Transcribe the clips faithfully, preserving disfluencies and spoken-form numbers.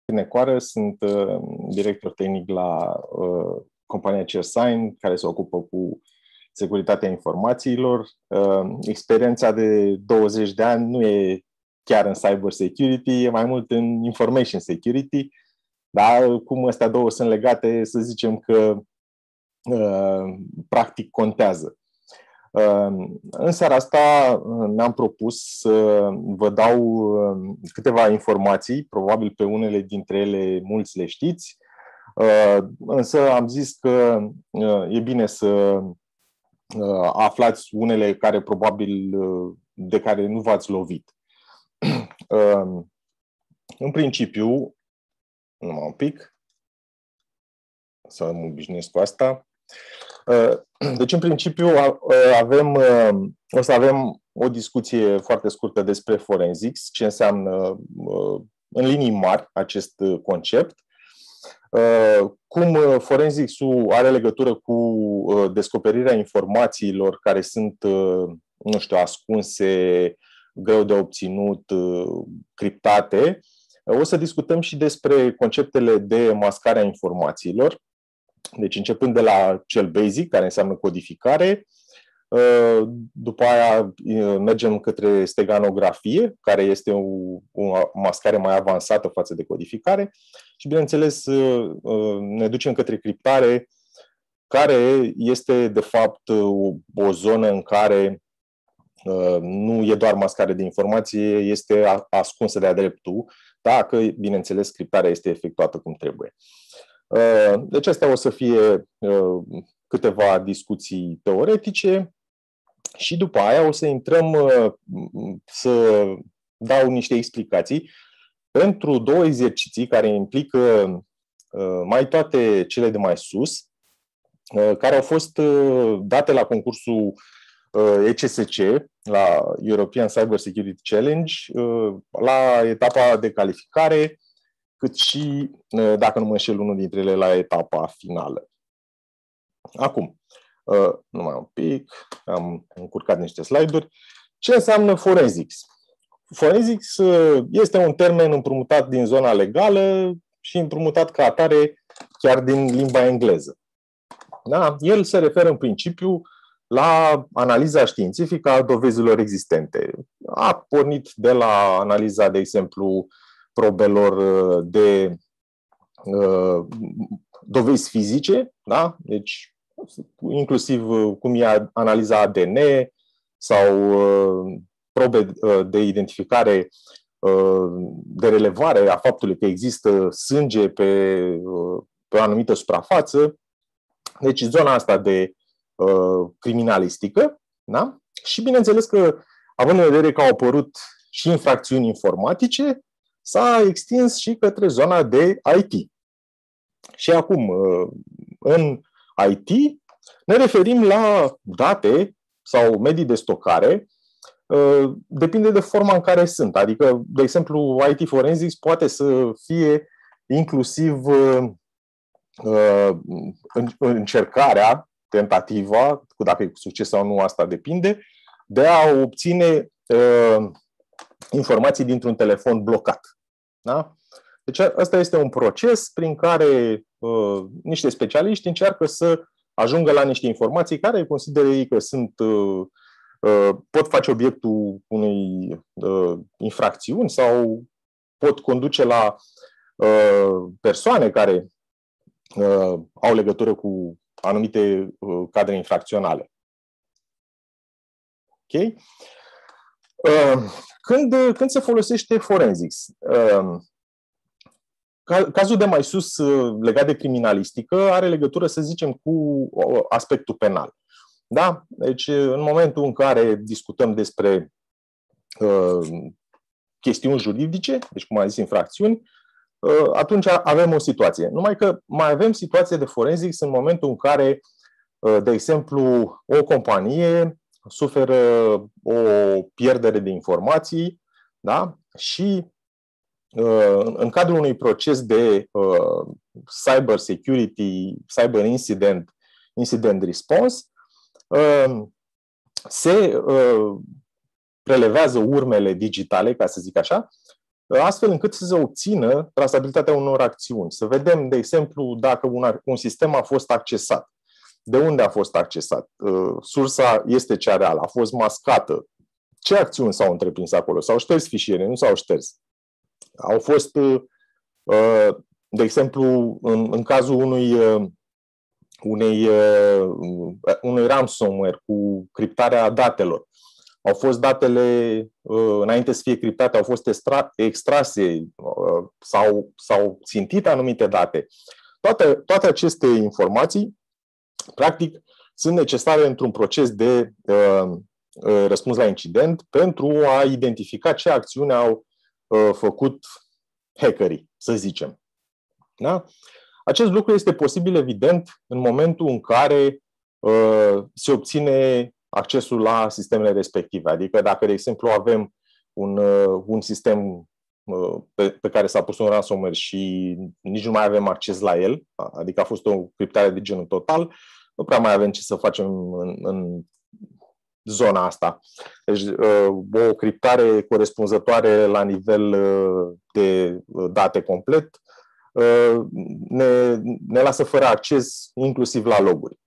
Necoară, sunt uh, director tehnic la uh, compania CerSign, care se ocupă cu securitatea informațiilor. Uh, experiența de douăzeci de ani nu e chiar în cyber security, e mai mult în information security, dar cum astea două sunt legate, să zicem că uh, practic contează. În seara asta mi-am propus să vă dau câteva informații, probabil pe unele dintre ele mulți le știți, însă am zis că e bine să aflați unele care probabil de care nu v-ați lovit. În principiu, numai un pic, să mă obișnuiesc cu asta. Deci, în principiu, avem, o să avem o discuție foarte scurtă despre forensics, ce înseamnă în linii mari acest concept, cum forensics-ul are legătură cu descoperirea informațiilor care sunt, nu știu, ascunse, greu de obținut, criptate. O să discutăm și despre conceptele de mascare a informațiilor. Deci începând de la cel basic, care înseamnă codificare, după aia mergem către steganografie, care este o, o mascare mai avansată față de codificare și, bineînțeles, ne ducem către criptare, care este, de fapt, o, o zonă în care nu e doar mascare de informație, este ascunsă de-a dreptul, dacă, bineînțeles, criptarea este efectuată cum trebuie. Deci astea o să fie câteva discuții teoretice și după aia o să intrăm să dau niște explicații pentru două exerciții care implică mai toate cele de mai sus, care au fost date la concursul E C S C, la European Cyber Security Challenge, la etapa de calificare, cât și, dacă nu mă înșel, unul dintre ele la etapa finală. Acum, numai un pic, am încurcat niște slide-uri. Ce înseamnă forensics? Forensics este un termen împrumutat din zona legală și împrumutat ca atare chiar din limba engleză. Da? El se referă în principiu la analiza științifică a dovezilor existente. A pornit de la analiza, de exemplu, probelor de uh, dovezi fizice, da? Deci inclusiv cum e analiza A D N sau uh, probe uh, de identificare uh, de relevare a faptului că există sânge pe, uh, pe o anumită suprafață. Deci zona asta de uh, criminalistică, da? Și bineînțeles că, având în vedere că au apărut și infracțiuni informatice, s-a extins și către zona de I T. Și acum, în I T, ne referim la date sau medii de stocare, depinde de forma în care sunt. Adică, de exemplu, I T Forensics poate să fie inclusiv încercarea, tentativa, dacă e cu succes sau nu, asta depinde, de a obține informații dintr-un telefon blocat. Da? Deci ăsta este un proces prin care uh, niște specialiști încearcă să ajungă la niște informații care consideră ei că sunt, uh, uh, pot face obiectul unei uh, infracțiuni sau pot conduce la uh, persoane care uh, au legătură cu anumite uh, cadre infracționale. Ok? Uh, Când, când se folosește forensics? Cazul de mai sus legat de criminalistică are legătură, să zicem, cu aspectul penal. Da? Deci, în momentul în care discutăm despre uh, chestiuni juridice, deci cum am zis, infracțiuni, uh, atunci avem o situație. Numai că mai avem situație de forensics în momentul în care, uh, de exemplu, o companie suferă o pierdere de informații, da? Și în cadrul unui proces de uh, cyber security, cyber incident, incident response, uh, se uh, prelevează urmele digitale, ca să zic așa, astfel încât să se obțină trasabilitatea unor acțiuni. Să vedem, de exemplu, dacă un, un sistem a fost accesat. De unde a fost accesat? Sursa este cea reală, a fost mascată. Ce acțiuni s-au întreprins acolo? S-au șters fișiere, nu s-au șters? Au fost, de exemplu, în, în cazul unui, unei, unui ransomware cu criptarea datelor, au fost datele, înainte să fie criptate, au fost extra, extrase sau s-au țintit anumite date. Toate, toate aceste informații, practic, sunt necesare într-un proces de uh, răspuns la incident pentru a identifica ce acțiuni au uh, făcut hackerii, să zicem. Da? Acest lucru este posibil, evident, în momentul în care uh, se obține accesul la sistemele respective. Adică dacă, de exemplu, avem un, uh, un sistem uh, pe, pe care s-a pus un ransomware și nici nu mai avem acces la el, adică a fost o criptare de genul total, nu prea mai avem ce să facem în, în zona asta. Deci, uh, o criptare corespunzătoare la nivel uh, de date complet uh, ne, ne lasă fără acces inclusiv la loguri.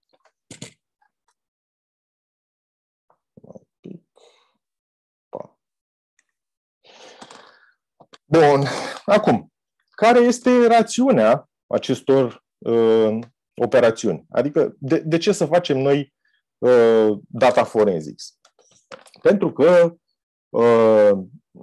Bun. Acum, care este rațiunea acestor uh, operațiuni? Adică, de, de ce să facem noi uh, data forensics? Pentru că uh,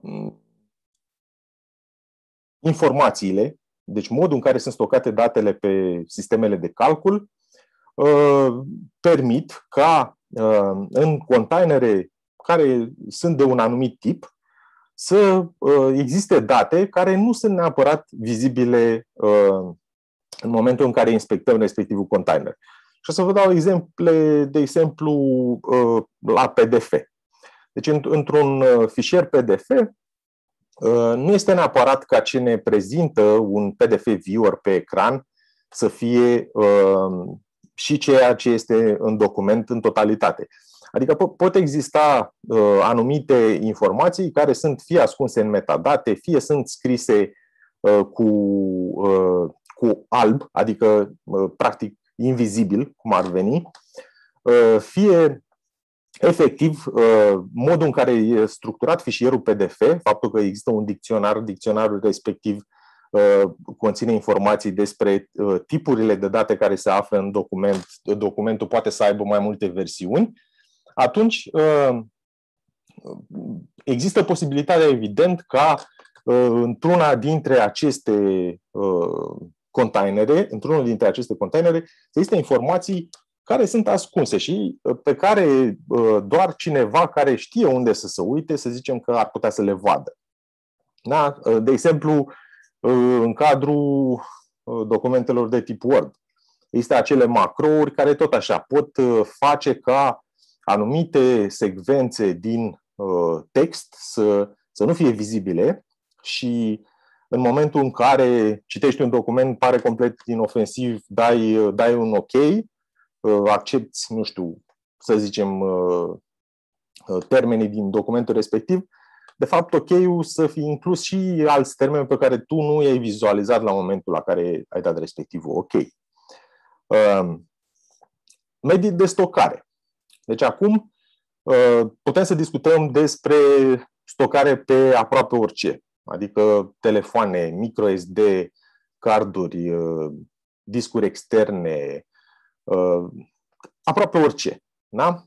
informațiile, deci modul în care sunt stocate datele pe sistemele de calcul, uh, permit ca uh, în containere care sunt de un anumit tip, să uh, existe date care nu sunt neapărat vizibile uh, în momentul în care inspectăm respectivul container. Și o să vă dau exemple, de exemplu, uh, la P D F. Deci, într-un fișier P D F, uh, nu este neapărat ca ce ne prezintă un P D F viewer pe ecran să fie uh, și ceea ce este în document în totalitate. Adică pot exista uh, anumite informații care sunt fie ascunse în metadate, fie sunt scrise uh, cu, uh, cu alb, adică uh, practic invizibil, cum ar veni, uh, fie efectiv uh, modul în care e structurat fișierul P D F, faptul că există un dicționar, dicționarul respectiv uh, conține informații despre uh, tipurile de date care se află în document, documentul poate să aibă mai multe versiuni. Atunci există posibilitatea, evident, ca într-una dintre aceste containere, într-unul dintre aceste containere, să existe informații care sunt ascunse și pe care doar cineva care știe unde să se uite, să zicem că ar putea să le vadă. Da? De exemplu, în cadrul documentelor de tip Word, există acele macrouri care tot așa pot face ca anumite secvențe din uh, text să, să nu fie vizibile și în momentul în care citești un document, pare complet inofensiv, dai, dai un OK, uh, accepti, nu știu, să zicem, uh, termenii din documentul respectiv, de fapt OK-ul să fie inclus și alți termeni pe care tu nu i-ai vizualizat la momentul la care ai dat respectivul OK. Uh, medii de stocare. Deci acum putem să discutăm despre stocare pe aproape orice, adică telefoane, micro S D, carduri, discuri externe, aproape orice. Da?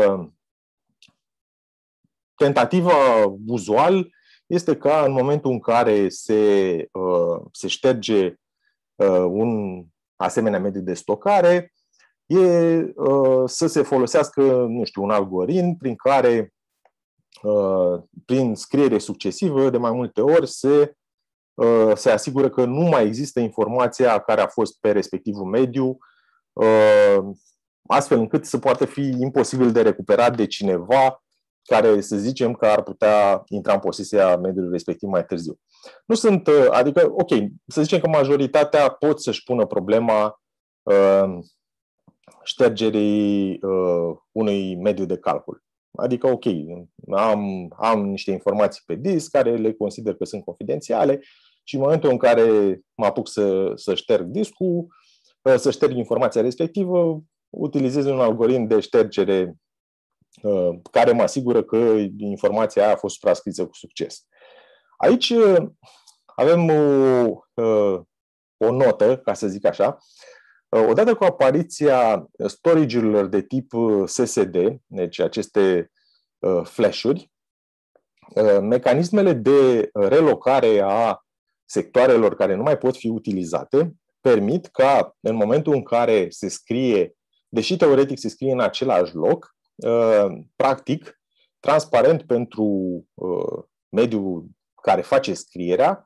Tentativa uzual este ca în momentul în care se, se șterge un asemenea mediu de stocare, e uh, să se folosească, nu știu, un algoritm prin care, uh, prin scriere succesivă, de mai multe ori, se, uh, se asigură că nu mai există informația care a fost pe respectivul mediu, uh, astfel încât să poată fi imposibil de recuperat de cineva care, să zicem, că ar putea intra în posesia mediului respectiv mai târziu. Nu sunt, uh, adică, ok, să zicem că majoritatea pot să-și pună problema uh, ștergerii uh, unui mediu de calcul. Adică, ok, am, am niște informații pe disc care le consider că sunt confidențiale și în momentul în care mă apuc să, să șterg discul, să șterg informația respectivă, utilizez un algoritm de ștergere care mă asigură că informația aia a fost suprascrisă cu succes. Aici avem o, o notă, ca să zic așa. Odată cu apariția storage-urilor de tip S S D, deci aceste flash-uri, mecanismele de relocare a sectoarelor care nu mai pot fi utilizate permit ca în momentul în care se scrie, deși teoretic se scrie în același loc, practic, transparent pentru mediul care face scrierea,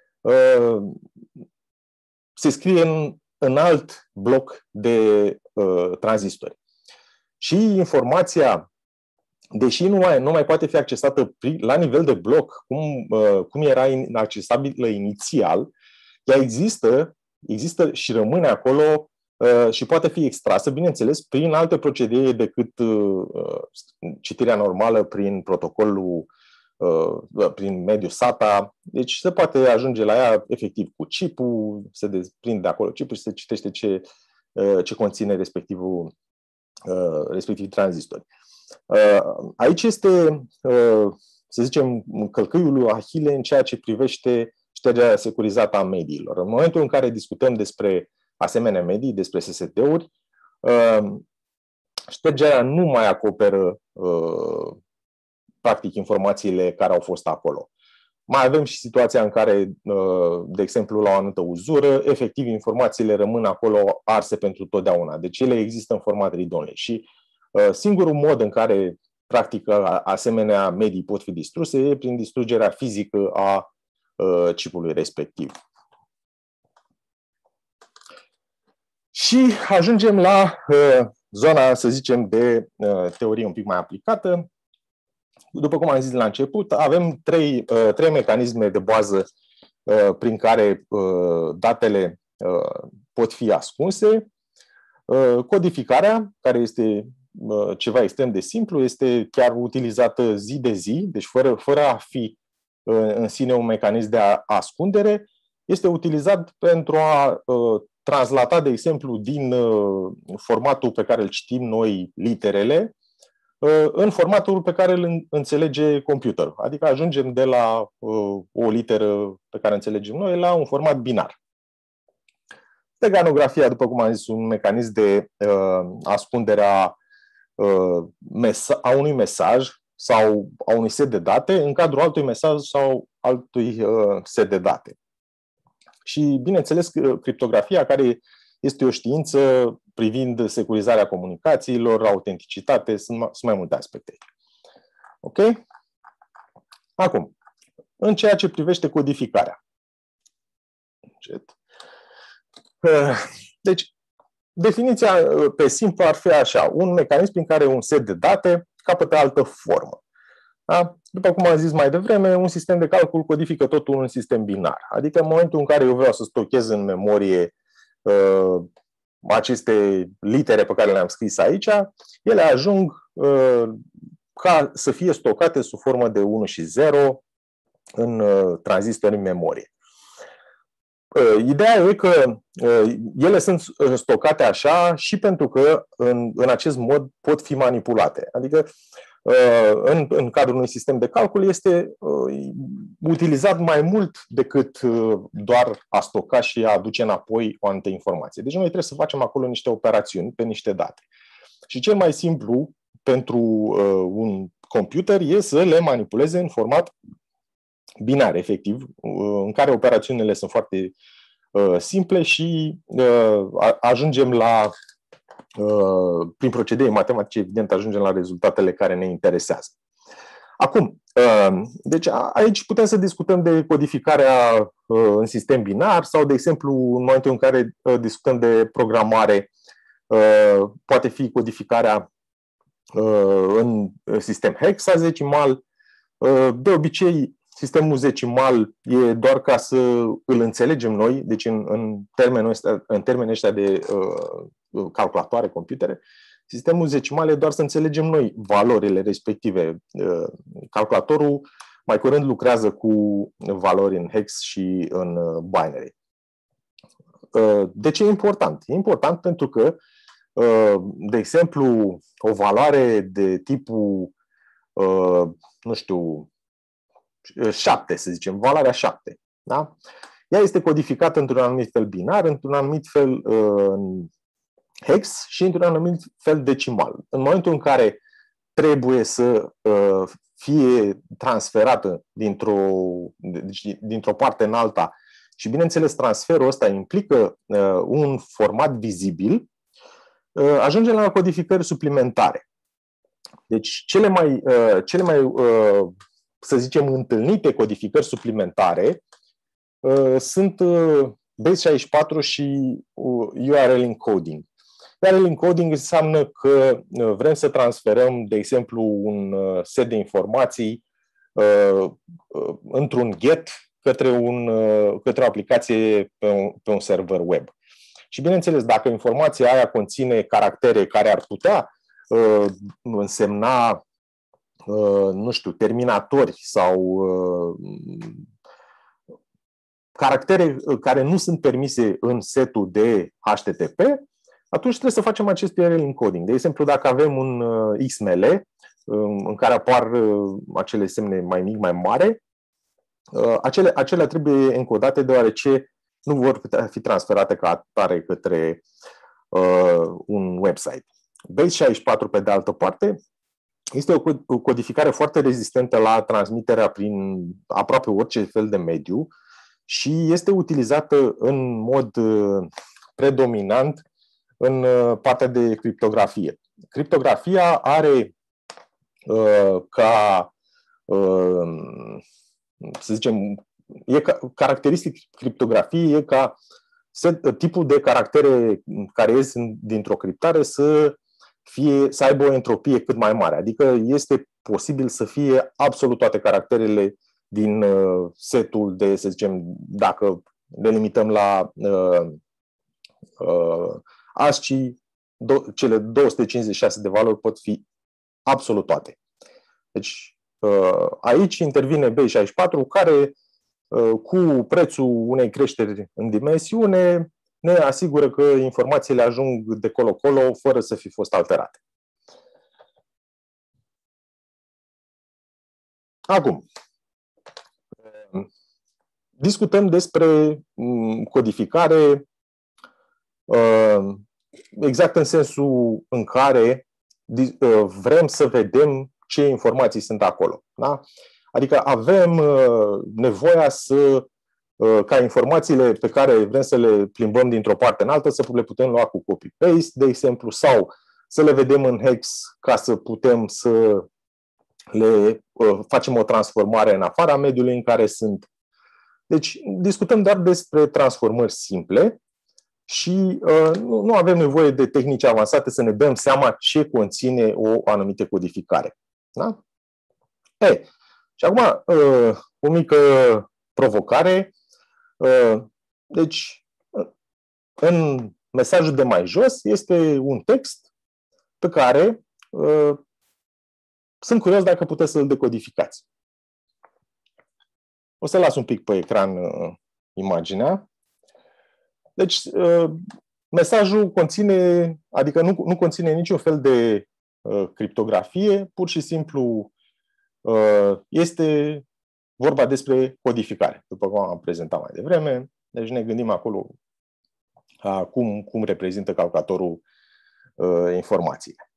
se scrie în, în alt bloc de tranzistori. Și informația, deși nu mai, nu mai poate fi accesată la nivel de bloc, cum, cum era accesibilă inițial, ea există, există și rămâne acolo și poate fi extrasă, bineînțeles, prin alte procedee decât citirea normală prin protocolul, prin mediul SATA. Deci se poate ajunge la ea efectiv cu chipul, se desprinde de acolo chipul și se citește ce, ce conține respectivul, respectiv tranzistori. Aici este, să zicem, călcâiul lui Ahile în ceea ce privește ștergerea securizată a mediilor. În momentul în care discutăm despre asemenea medii, despre S S D-uri, ștergerea nu mai acoperă practic informațiile care au fost acolo. Mai avem și situația în care, de exemplu, la o anumită uzură, efectiv informațiile rămân acolo arse pentru totdeauna. Deci ele există în format read-only. Și singurul mod în care, practic, asemenea medii pot fi distruse e prin distrugerea fizică a chipului respectiv. Și ajungem la zona, să zicem, de teorie un pic mai aplicată. După cum am zis la început, avem trei, trei mecanisme de bază prin care datele pot fi ascunse. Codificarea, care este ceva extrem de simplu, este chiar utilizată zi de zi, deci fără, fără a fi în sine un mecanism de ascundere, este utilizat pentru a translata, de exemplu, din formatul pe care îl citim noi, literele, în formatul pe care îl înțelege computerul. Adică ajungem de la o literă pe care înțelegem noi la un format binar. Steganografia, după cum am zis, un mecanism de ascundere a, a unui mesaj sau a unui set de date în cadrul altui mesaj sau altui set de date. Și, bineînțeles, criptografia, care este o știință privind securizarea comunicațiilor, autenticitate, sunt, sunt mai multe aspecte. Ok? Acum, în ceea ce privește codificarea. Deci, definiția pe simplu ar fi așa: un mecanism prin care un set de date capătă altă formă. Da? După cum am zis mai devreme, un sistem de calcul codifică totul în un sistem binar. Adică în momentul în care eu vreau să stochez în memorie uh, aceste litere pe care le-am scris aici, ele ajung uh, ca să fie stocate sub formă de unu și zero în uh, tranzistori în memorie. Uh, ideea e că uh, ele sunt stocate așa și pentru că în, în acest mod pot fi manipulate. Adică În, în cadrul unui sistem de calcul este uh, utilizat mai mult decât uh, doar a stoca și a aduce înapoi o anumită informație. Deci noi trebuie să facem acolo niște operațiuni pe niște date. Și cel mai simplu pentru uh, un computer e să le manipuleze în format binar, efectiv, uh, în care operațiunile sunt foarte uh, simple și uh, ajungem la prin procedee matematice, evident, ajungem la rezultatele care ne interesează. Acum, deci aici putem să discutăm de codificarea în sistem binar sau, de exemplu, în momentul în care discutăm de programare, poate fi codificarea în sistem hexadecimal. De obicei, sistemul decimal e doar ca să îl înțelegem noi, deci în, în, termenul ăsta, în termenii ăștia de uh, calculatoare, computere, sistemul decimal e doar să înțelegem noi valorile respective uh, calculatorul mai curând lucrează cu valori în hex și în binary. De ce e important? E important pentru că, de exemplu, o valoare de tipul, nu știu, șapte, să zicem, valoarea șapte, da? Ea este codificată într-un anumit fel binar, într-un anumit fel hex și într-un anumit fel decimal. În momentul în care trebuie să fie transferată dintr-o, dintr-o parte în alta și, bineînțeles, transferul ăsta implică un format vizibil, ajungem la codificări suplimentare. Deci, cele mai, cele mai, să zicem, întâlnite codificări suplimentare sunt base șaizeci și patru și U R L encoding. U R L encoding înseamnă că vrem să transferăm, de exemplu, un set de informații într-un get către, un, către o aplicație pe un, pe un server web. Și, bineînțeles, dacă informația aia conține caractere care ar putea uh, însemna, uh, nu știu, terminatori sau uh, caractere care nu sunt permise în setul de H T T P, atunci trebuie să facem acest U R L encoding. De exemplu, dacă avem un uh, X M L uh, în care apar uh, acele semne mai mic, mai mare, uh, acele, acelea trebuie encodate deoarece nu vor putea fi transferate ca atare către uh, un website. base șaizeci și patru, pe de altă parte, este o codificare foarte rezistentă la transmiterea prin aproape orice fel de mediu și este utilizată în mod uh, predominant în uh, partea de criptografie. Criptografia are uh, ca, uh, să zicem, e ca, caracteristic criptografiei e ca set, tipul de caractere care ies dintr-o criptare să, fie, să aibă o entropie cât mai mare. Adică este posibil să fie absolut toate caracterele din uh, setul de, să zicem, dacă le limităm la uh, uh, ASCII, do, cele două sute cincizeci și șase de valori pot fi absolut toate. Deci uh, aici intervine base șaizeci și patru, care cu prețul unei creșteri în dimensiune ne asigură că informațiile ajung de colo-colo fără să fi fost alterate. Acum, discutăm despre codificare exact în sensul în care vrem să vedem ce informații sunt acolo. Da? Adică avem nevoia să, ca informațiile pe care vrem să le plimbăm dintr-o parte în altă, să le putem lua cu copy-paste, de exemplu, sau să le vedem în hex ca să putem să le facem o transformare în afara mediului în care sunt. Deci, discutăm doar despre transformări simple și nu, nu avem nevoie de tehnici avansate să ne dăm seama ce conține o anumită codificare. Da? E, și acum, o mică provocare. Deci, în mesajul de mai jos este un text pe care sunt curios dacă puteți să-l decodificați. O să las un pic pe ecran imaginea. Deci, mesajul conține, adică nu, nu conține niciun fel de criptografie, pur și simplu este vorba despre codificare, după cum am prezentat mai devreme. Deci ne gândim acolo a cum, cum reprezintă calculatorul uh, informațiile.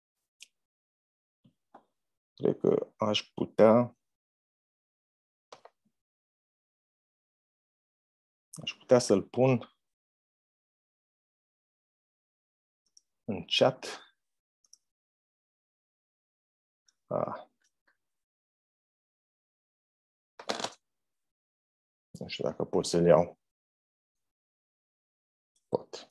Cred că aș putea aș putea să-l pun în chat. Ah. Nu știu dacă pot să-l iau. Pot.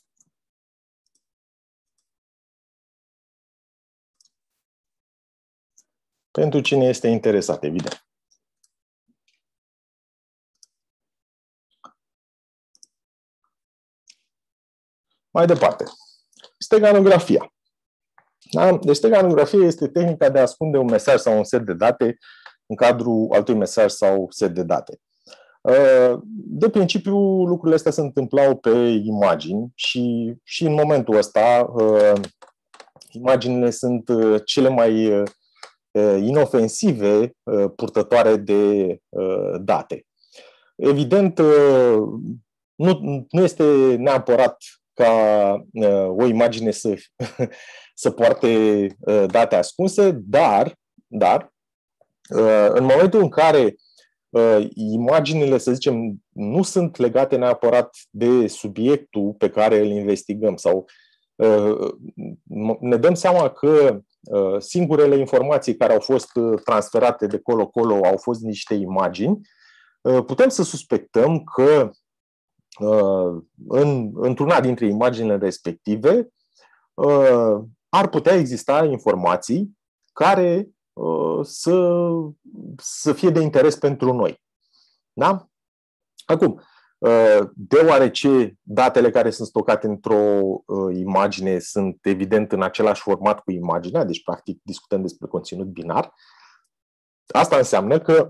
Pentru cine este interesat, evident. Mai departe. Steganografia. Da? Deci steganografia este tehnica de a ascunde un mesaj sau un set de date în cadrul altui mesaj sau set de date. De principiu, lucrurile astea se întâmplau pe imagini și, și în momentul ăsta imaginile sunt cele mai inofensive purtătoare de date. Evident, nu, nu este neapărat ca o imagine să, să poarte date ascunse, dar, dar în momentul în care imaginile, să zicem, nu sunt legate neapărat de subiectul pe care îl investigăm sau ne dăm seama că singurele informații care au fost transferate de colo-colo au fost niște imagini, putem să suspectăm că în, într-una dintre imaginile respective ar putea exista informații care să, să fie de interes pentru noi. Da? Acum, deoarece datele care sunt stocate într-o imagine sunt evident în același format cu imaginea, deci practic discutăm despre conținut binar, asta înseamnă că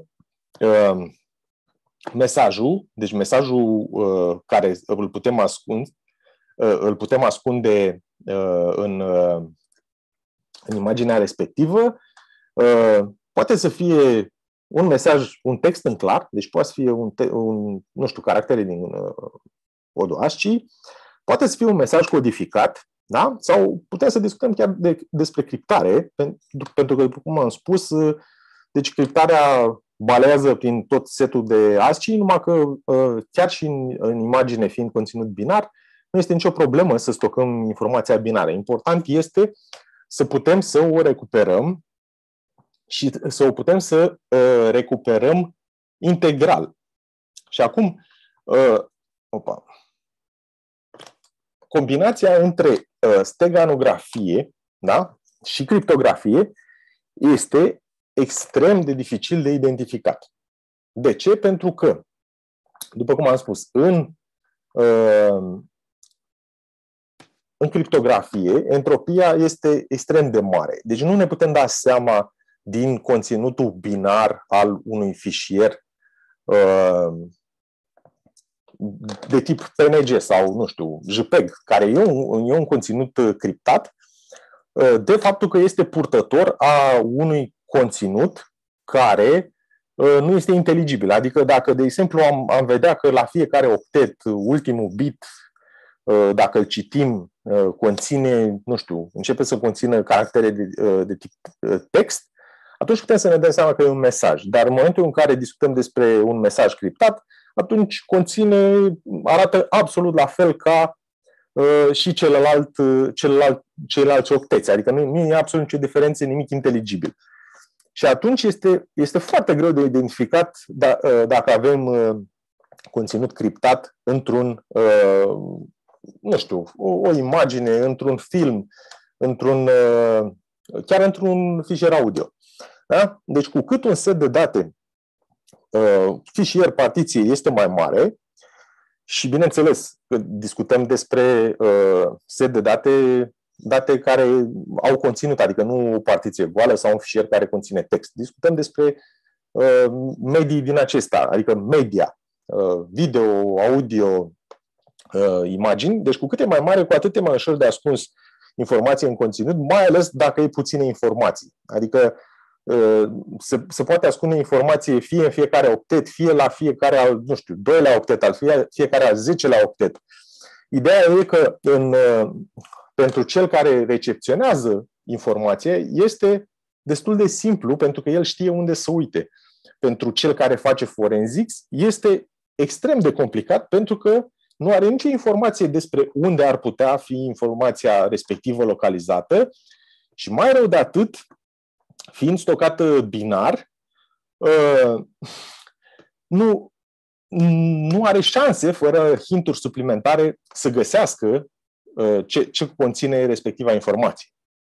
mesajul, deci mesajul care îl putem ascunde, îl putem ascunde în, în imaginea respectivă, poate să fie un mesaj, un text în clar, deci poate să fie un, te- un nu știu, caractere din uh, codul ASCII, poate să fie un mesaj codificat, da? Sau putem să discutăm chiar de, despre criptare, pentru, pentru că, după cum am spus, uh, deci criptarea balează prin tot setul de ASCII, numai că uh, chiar și în, în imagine, fiind conținut binar, nu este nicio problemă să stocăm informația binară. Important este să putem să o recuperăm și să o putem să uh, recuperăm integral. Și acum, uh, opa, combinația între uh, steganografie, da, și criptografie este extrem de dificil de identificat. De ce? Pentru că, după cum am spus, în, uh, în criptografie, entropia este extrem de mare. Deci nu ne putem da seama din conținutul binar al unui fișier uh, de tip P N G sau, nu știu, JPEG, care e un, e un conținut criptat, uh, de faptul că este purtător a unui conținut care uh, nu este inteligibil. Adică dacă, de exemplu, am, am vedea că la fiecare octet, ultimul bit, uh, dacă îl citim, uh, conține, nu știu, începe să conțină caractere de, uh, de tip uh, text, atunci putem să ne dăm seama că e un mesaj. Dar în momentul în care discutăm despre un mesaj criptat, atunci conține, arată absolut la fel ca uh, și celălalt, uh, celălalt, ceilalți octeți. Adică nu, nu e absolut nicio diferență, nimic inteligibil. Și atunci este, este foarte greu de identificat da, uh, dacă avem uh, conținut criptat într-un, uh, nu știu, o, o imagine, într-un film, într-un, uh, chiar într-un fișier audio. Da? Deci cu cât un set de date, uh, fișier, partiție este mai mare și, bineînțeles, discutăm despre uh, set de date, date care au conținut, adică nu o partiție goală sau un fișier care conține text. Discutăm despre uh, medii din acesta, adică media, uh, video, audio, uh, imagini. Deci cu cât e mai mare, cu atât e mai ușor de ascuns informație în conținut, mai ales dacă e puține informații. Adică Se, se poate ascunde informație fie în fiecare octet, fie la fiecare al, nu știu, doilea octet, al fie, fiecare al zecelea octet. Ideea e că în, pentru cel care recepționează informație este destul de simplu, pentru că el știe unde să uite. Pentru cel care face forensics este extrem de complicat, pentru că nu are nicio informație despre unde ar putea fi informația respectivă localizată și, mai rău de atât, fiind stocată binar, nu, nu are șanse, fără hinturi suplimentare, să găsească ce, ce conține respectiva informație.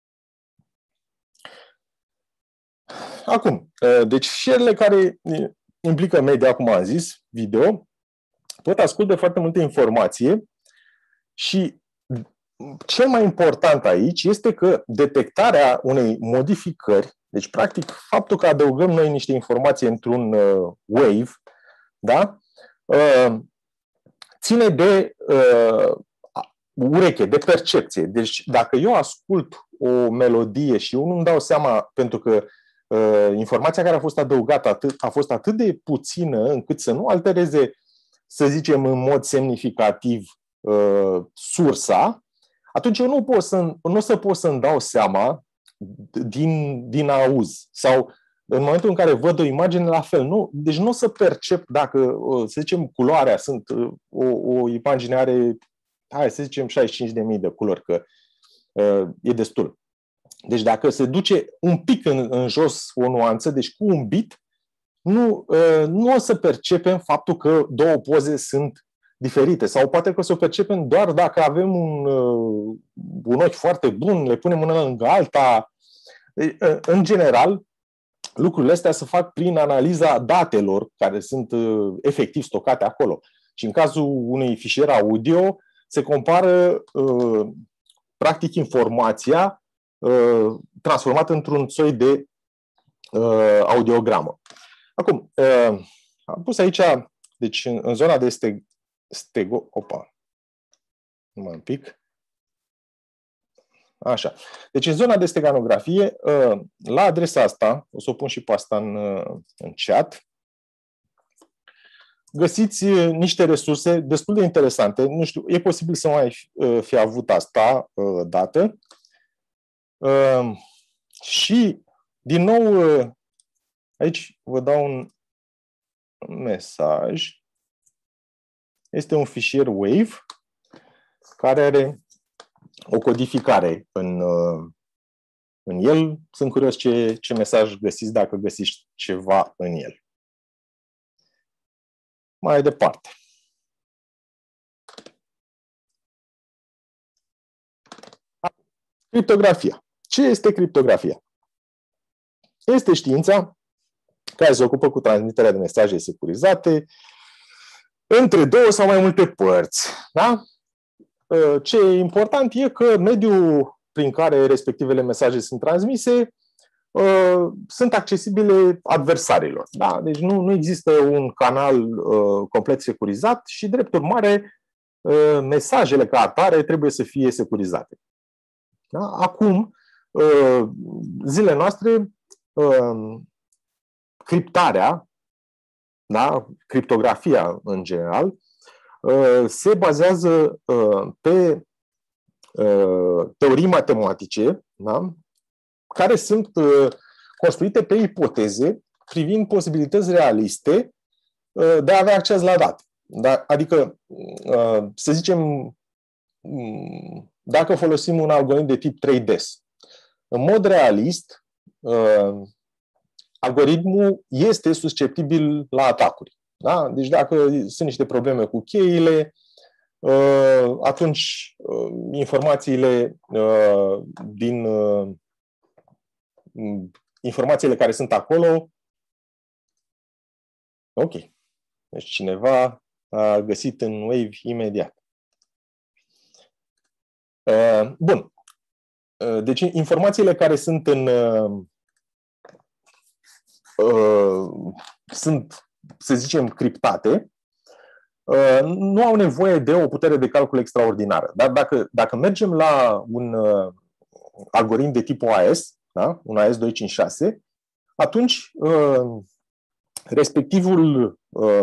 Acum, deci fișierele care implică media, cum am zis, video, pot asculta foarte multă informație și cel mai important aici este că detectarea unei modificări, deci practic faptul că adăugăm noi niște informații într-un uh, wave, da? Uh, ține de uh, ureche, de percepție. Deci dacă eu ascult o melodie și eu nu-mi dau seama, pentru că uh, informația care a fost adăugată atât, a fost atât de puțină încât să nu altereze, să zicem, în mod semnificativ uh, sursa, atunci eu nu, pot să, nu o să pot să-mi dau seama din, din auz. Sau în momentul în care văd o imagine, la fel. Nu, deci nu o să percep dacă, să zicem, culoarea, sunt, o, o imagine are, hai să zicem, șaizeci și cinci de mii de culori, că uh, e destul. Deci dacă se duce un pic în, în jos o nuanță, deci cu un bit, nu, uh, nu o să percepem faptul că două poze sunt diferite. Sau poate că o să o percepem doar dacă avem un, uh, un ochi foarte bun, le punem una lângă alta. Deci, uh, în general, lucrurile astea se fac prin analiza datelor care sunt uh, efectiv stocate acolo. Și în cazul unui fișier audio se compară uh, practic informația uh, transformată într-un soi de uh, audiogramă. Acum, uh, am pus aici, deci în, în zona de steg, stego, opa, numai un pic. Așa. Deci în zona de steganografie, la adresa asta, o să o pun și pe asta în, în chat, găsiți niște resurse destul de interesante. Nu știu, e posibil să mai fi avut asta dată. Și, din nou, aici vă dau un mesaj. Este un fișier WAV care are o codificare în, în el. Sunt curios ce, ce mesaj găsiți, dacă găsiți ceva în el. Mai departe. Criptografia. Ce este criptografia? Este știința care se ocupă cu transmiterea de mesaje securizate între două sau mai multe părți. Da? Ce e important e că mediul prin care respectivele mesaje sunt transmise uh, sunt accesibile adversarilor. Da? Deci nu, nu există un canal uh, complet securizat și, drept urmare, uh, mesajele ca atare trebuie să fie securizate. Da? Acum, uh, zilele noastre, uh, criptarea, da? Criptografia în general, se bazează pe teorii matematice, da? Care sunt construite pe ipoteze privind posibilități realiste de a avea acces la date. Da? Adică, să zicem, dacă folosim un algoritm de tip trei D E S, în mod realist, algoritmul este susceptibil la atacuri. Da? Deci dacă sunt niște probleme cu cheile, atunci informațiile din informațiile care sunt acolo, ok. Deci cineva a găsit în Wave imediat. Bun. Deci informațiile care sunt în sunt, să zicem, criptate, nu au nevoie de o putere de calcul extraordinară. Dar dacă, dacă mergem la un algoritm de tip O A S, da? Un A S doi cinci șase, atunci respectivul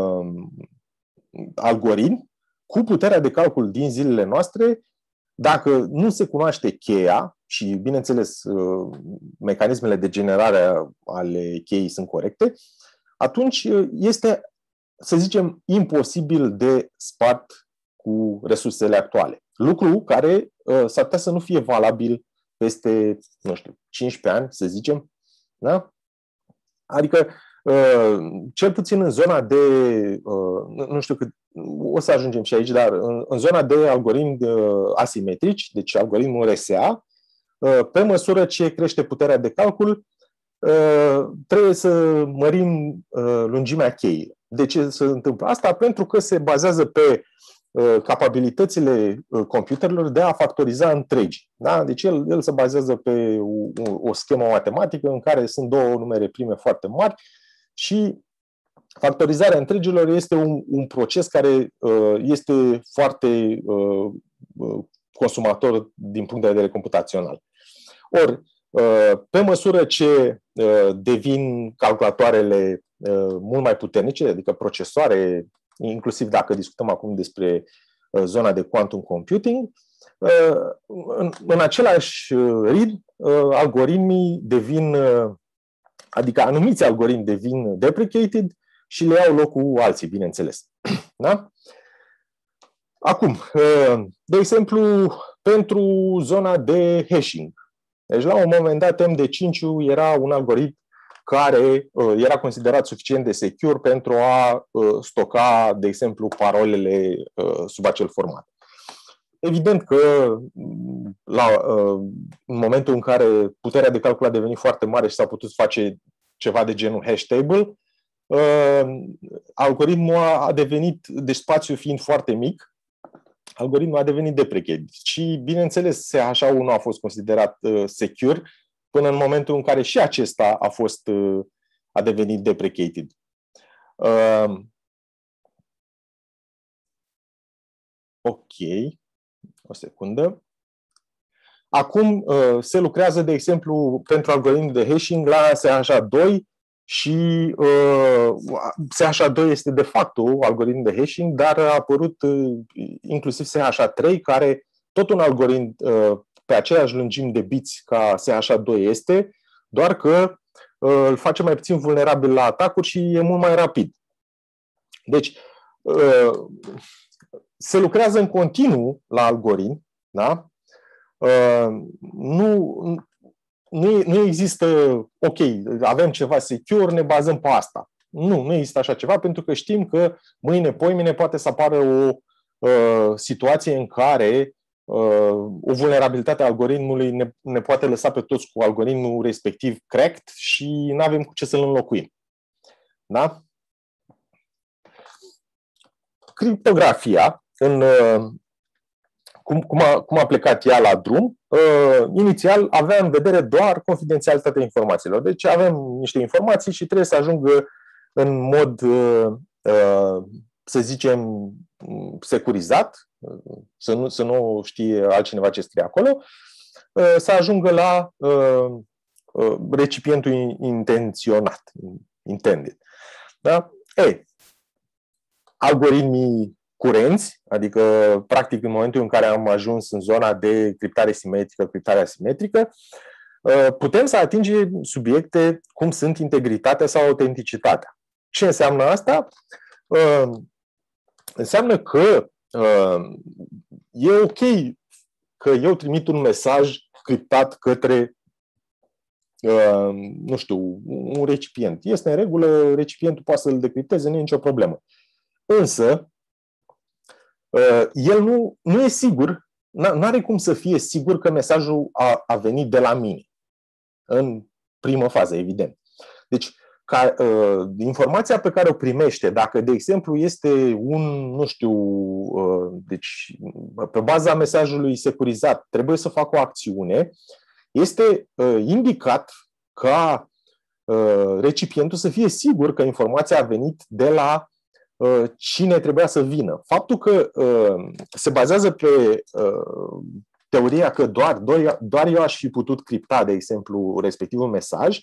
algoritm, cu puterea de calcul din zilele noastre, dacă nu se cunoaște cheia și, bineînțeles, mecanismele de generare ale cheii sunt corecte, atunci este, să zicem, imposibil de spart cu resursele actuale. Lucru care uh, s-ar putea să nu fie valabil peste, nu știu, cincisprezece ani, să zicem. Da? Adică, uh, cel puțin în zona de, uh, nu știu cât, o să ajungem și aici, dar în, în zona de algoritmi uh, asimetrici, deci algoritmul R S A, uh, pe măsură ce crește puterea de calcul, Uh, trebuie să mărim uh, lungimea cheii. De ce se întâmplă asta? Pentru că se bazează pe capabilitățile computerelor de a factoriza întregi. Da? Deci el, el se bazează pe o, o schemă matematică în care sunt două numere prime foarte mari și factorizarea întregilor este un, un proces care uh, este foarte uh, consumator din punct de vedere computațional. Ori, uh, pe măsură ce uh, devin calculatoarele uh, mult mai puternice, adică procesoare, inclusiv dacă discutăm acum despre uh, zona de quantum computing, uh, în, în același ritm, uh, algoritmii devin, uh, adică anumiți algoritmi devin deprecated și le iau locul alții, bineînțeles. Da? Acum, de exemplu, pentru zona de hashing. Deci, la un moment dat, M D cinci era un algoritm care era considerat suficient de secure pentru a stoca, de exemplu, parolele sub acel format. Evident că la, în momentul în care puterea de calcul a devenit foarte mare și s-a putut face ceva de genul hash table, algoritmul a devenit, deci spațiul fiind foarte mic, algoritmul a devenit deprecated. Și, bineînțeles, S H unu a fost considerat secure până în momentul în care și acesta a fost a devenit deprecated. Ok. O secundă. Acum se lucrează, de exemplu, pentru algoritmul de hashing la S H doi și uh, S H doi este de fapt un algoritm de hashing, dar a apărut uh, inclusiv S H trei, care tot un algoritm uh, pe aceeași lungime de biți ca S H doi este, doar că uh, îl face mai puțin vulnerabil la atacuri și e mult mai rapid. Deci, uh, se lucrează în continuu la algoritm, da? Uh, nu... Nu, nu există, ok, avem ceva secure, ne bazăm pe asta. Nu, nu există așa ceva, pentru că știm că mâine, poimine, poate să apară o uh, situație în care uh, o vulnerabilitate a algoritmului ne, ne poate lăsa pe toți cu algoritmul respectiv cracked și nu avem cu ce să-l înlocuim. Da? Criptografia, în, uh, cum, cum, a, cum a plecat ea la drum, Uh, inițial avea în vedere doar confidențialitatea informațiilor. Deci avem niște informații și trebuie să ajungă în mod, uh, uh, să zicem, securizat, să nu, să nu știe altcineva ce scrie acolo, uh, să ajungă la uh, uh, recipientul intenționat, intended. Da? Ei, algoritmii curenți, adică, practic, în momentul în care am ajuns în zona de criptare simetrică, criptare asimetrică, putem să atingem subiecte cum sunt integritatea sau autenticitatea. Ce înseamnă asta? Înseamnă că e ok că eu trimit un mesaj criptat către, nu știu, un recipient. Este în regulă, recipientul poate să-l decripteze, nu e nicio problemă. Însă, el nu, nu e sigur, nu are cum să fie sigur că mesajul a, a venit de la mine. În primă fază, evident. Deci, ca, uh, informația pe care o primește, dacă, de exemplu, este un, nu știu, uh, deci, pe baza mesajului securizat, trebuie să facă o acțiune, este uh, indicat ca uh, recipientul să fie sigur că informația a venit de la cine trebuia să vină. Faptul că uh, se bazează pe uh, teoria că doar, doar, doar eu aș fi putut cripta, de exemplu, respectivul mesaj,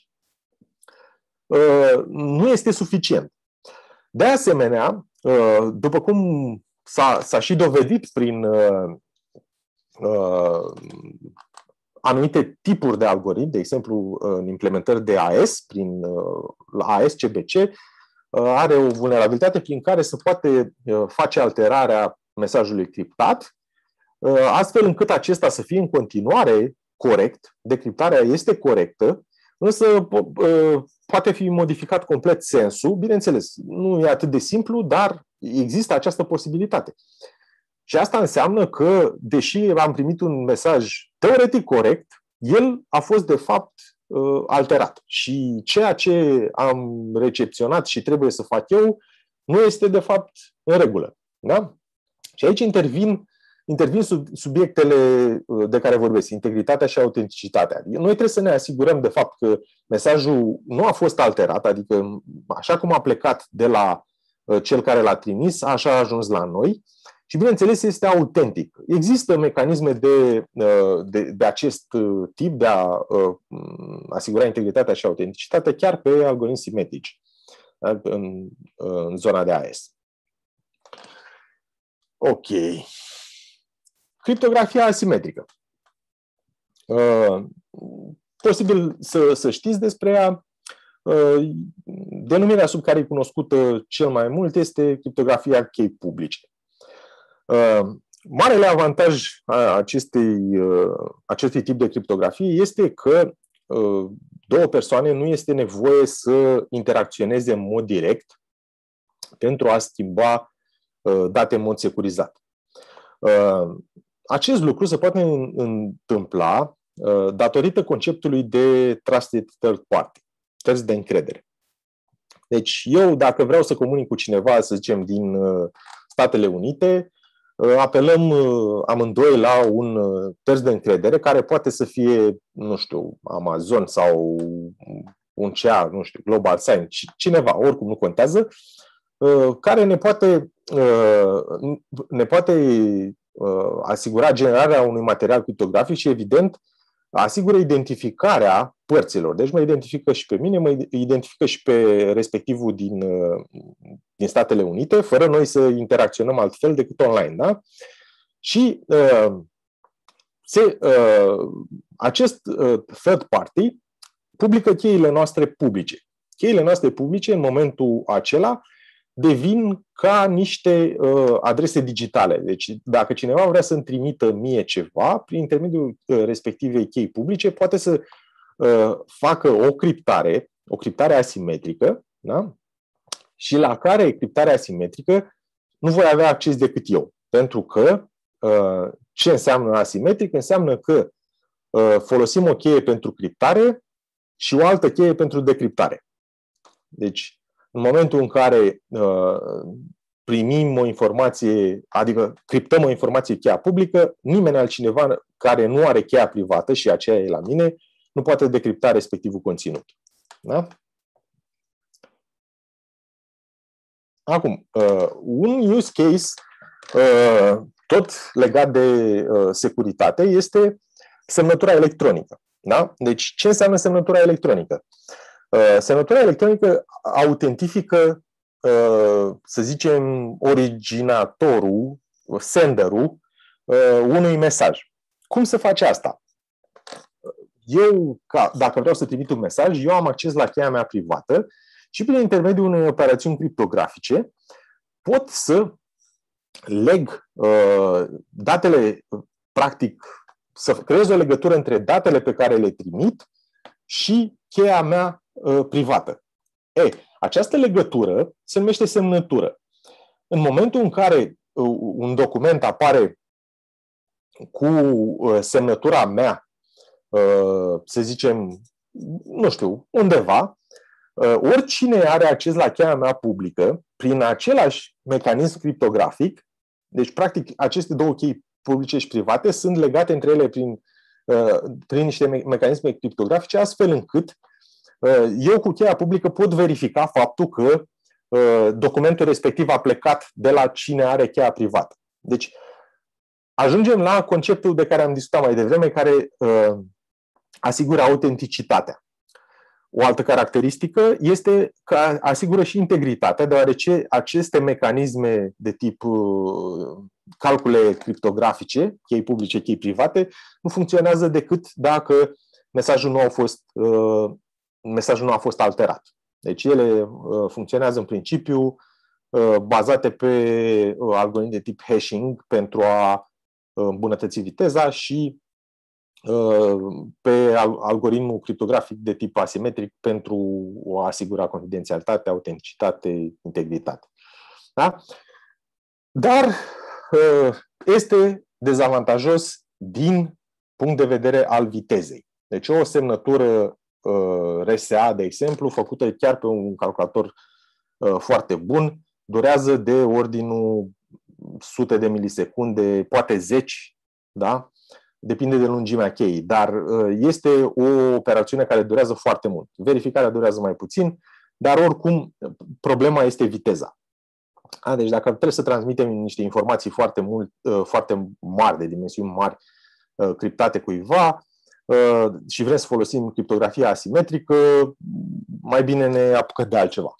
uh, nu este suficient. De asemenea, uh, după cum s-a, s-a și dovedit prin uh, uh, anumite tipuri de algoritmi, de exemplu, în implementări de A S, prin uh, A S C B C, are o vulnerabilitate prin care se poate face alterarea mesajului criptat, astfel încât acesta să fie în continuare corect, decriptarea este corectă, însă poate fi modificat complet sensul. Bineînțeles, nu e atât de simplu, dar există această posibilitate. Și asta înseamnă că, deși am primit un mesaj teoretic corect, el a fost de fapt alterat. Și ceea ce am recepționat și trebuie să fac eu nu este de fapt în regulă. Da? Și aici intervin, intervin sub, subiectele de care vorbesc, integritatea și autenticitatea. Noi trebuie să ne asigurăm de fapt că mesajul nu a fost alterat, adică așa cum a plecat de la cel care l-a trimis, așa a ajuns la noi și, bineînțeles, este autentic. Există mecanisme de, de, de acest tip, de a asigura integritatea și autenticitatea chiar pe algoritmi simetrici, în, în zona de A E S. Ok. Criptografia asimetrică. Posibil să, să știți despre ea. Denumirea sub care e cunoscută cel mai mult este criptografia chei publice. Marele avantaj a acestei, acestui tip de criptografie este că două persoane nu este nevoie să interacționeze în mod direct pentru a schimba date în mod securizat. Acest lucru se poate întâmpla datorită conceptului de trusted third party, terți de încredere. Deci eu, dacă vreau să comunic cu cineva, să zicem, din Statele Unite, apelăm amândoi la un terț de încredere, care poate să fie, nu știu, Amazon sau un C A, nu știu, Global Sign, cineva, oricum nu contează, care ne poate, ne poate asigura generarea unui material criptografic și, evident, asigură identificarea părților. Deci mă identifică și pe mine, mă identifică și pe respectivul din, din Statele Unite, fără noi să interacționăm altfel decât online. Da? Și uh, se, uh, acest uh, third party publică cheile noastre publice. Cheile noastre publice, în momentul acela, devin ca niște uh, adrese digitale. Deci, dacă cineva vrea să-mi trimită mie ceva, prin intermediul uh, respectivei chei publice, poate să uh, facă o criptare, o criptare asimetrică, da? Și la care criptarea asimetrică nu voi avea acces decât eu. Pentru că uh, ce înseamnă asimetric? Înseamnă că uh, folosim o cheie pentru criptare și o altă cheie pentru decriptare. Deci, în momentul în care uh, primim o informație, adică criptăm o informație cheia publică, nimeni altcineva care nu are cheia privată, și aceea e la mine, nu poate decripta respectivul conținut. Da? Acum, uh, un use case uh, tot legat de uh, securitate este semnătura electronică. Da? Deci, ce înseamnă semnătura electronică? Uh, semnătura electronică autentifică, uh, să zicem, originatorul, senderul uh, unui mesaj. Cum se face asta? Eu, ca, dacă vreau să trimit un mesaj, eu am acces la cheia mea privată și prin intermediul unei operațiuni criptografice pot să leg uh, datele, practic, să creez o legătură între datele pe care le trimit și cheia mea uh, privată. E, această legătură se numește semnătură. În momentul în care uh, un document apare cu uh, semnătura mea, uh, să zicem, nu știu, undeva, uh, oricine are acces la cheia mea publică, prin același mecanism criptografic, deci, practic, aceste două chei publice și private sunt legate între ele prin, uh, prin niște me- mecanisme criptografice, astfel încât uh, eu cu cheia publică pot verifica faptul că uh, documentul respectiv a plecat de la cine are cheia privată. Deci, ajungem la conceptul de care am discutat mai devreme, care uh, asigură autenticitatea. O altă caracteristică este că asigură și integritatea, deoarece aceste mecanisme de tip uh, calcule criptografice, chei publice, chei private, nu funcționează decât dacă mesajul nu a fost, uh, mesajul nu a fost alterat. Deci ele uh, funcționează în principiu uh, bazate pe uh, algoritmi de tip hashing pentru a îmbunătăți viteza și pe algoritmul criptografic de tip asimetric pentru a asigura confidențialitate, autenticitate, integritate. Da? Dar este dezavantajos din punct de vedere al vitezei. Deci o semnătură R S A, de exemplu, făcută chiar pe un calculator foarte bun, durează de ordinul sute de milisecunde, poate zeci, da? Depinde de lungimea cheii, dar este o operațiune care durează foarte mult. Verificarea durează mai puțin, dar oricum problema este viteza. A, deci dacă trebuie să transmitem niște informații foarte, mult, foarte mari, de dimensiuni mari, criptate cuiva, și vrem să folosim criptografia asimetrică, mai bine ne apucăm de altceva.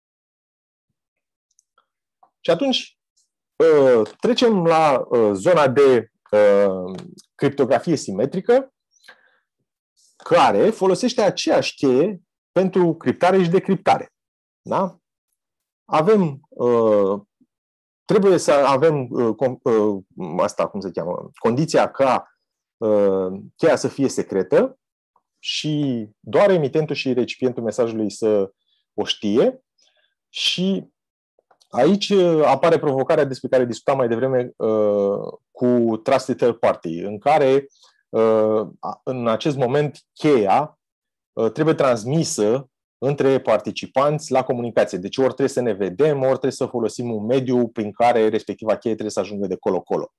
Și atunci trecem la zona de criptografie simetrică, care folosește aceeași cheie pentru criptare și decriptare. Da? Avem, trebuie să avem asta, cum se cheamă, condiția ca cheia să fie secretă și doar emitentul și recipientul mesajului să o știe. Și aici apare provocarea despre care discutam mai devreme cu Trusted Third Party, în care în acest moment cheia trebuie transmisă între participanți la comunicație. Deci ori trebuie să ne vedem, ori trebuie să folosim un mediu prin care respectiva cheie trebuie să ajungă de colo-colo.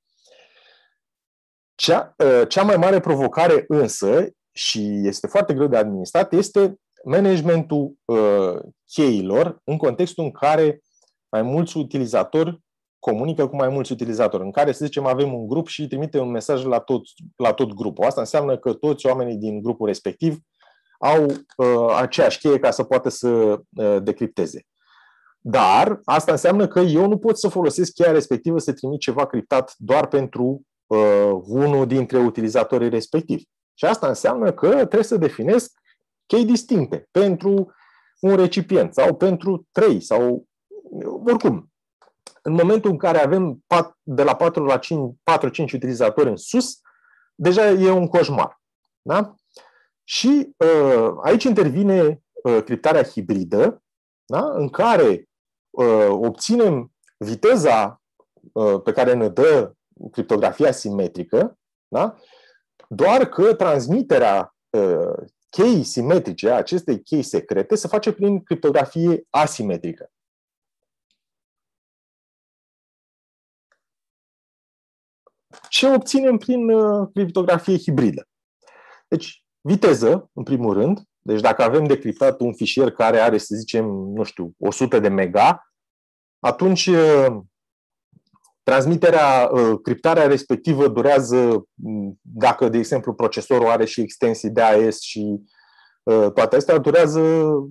Cea, cea mai mare provocare însă, și este foarte greu de administrat, este managementul cheilor în contextul în care mai mulți utilizatori comunică cu mai mulți utilizatori, în care, să zicem, avem un grup și trimite un mesaj la tot, la tot grupul. Asta înseamnă că toți oamenii din grupul respectiv au uh, aceeași cheie ca să poată să uh, decripteze. Dar asta înseamnă că eu nu pot să folosesc cheia respectivă să trimit ceva criptat doar pentru uh, unul dintre utilizatorii respectivi. Și asta înseamnă că trebuie să definesc chei distincte pentru un recipient sau pentru trei sau oricum. În momentul în care avem de la patru la cinci utilizatori în sus, deja e un coșmar. Da? Și uh, aici intervine uh, criptarea hibridă, da? În care uh, obținem viteza uh, pe care ne dă criptografia simetrică, da? Doar că transmiterea uh, cheii simetrice, acestei chei secrete, se face prin criptografie asimetrică. Ce obținem prin uh, criptografie hibridă? Deci, viteză, în primul rând. Deci dacă avem decriptat un fișier care are, să zicem, nu știu, o sută de mega, atunci uh, transmiterea, uh, criptarea respectivă durează, dacă, de exemplu, procesorul are și extensii D A S și uh, toate astea, durează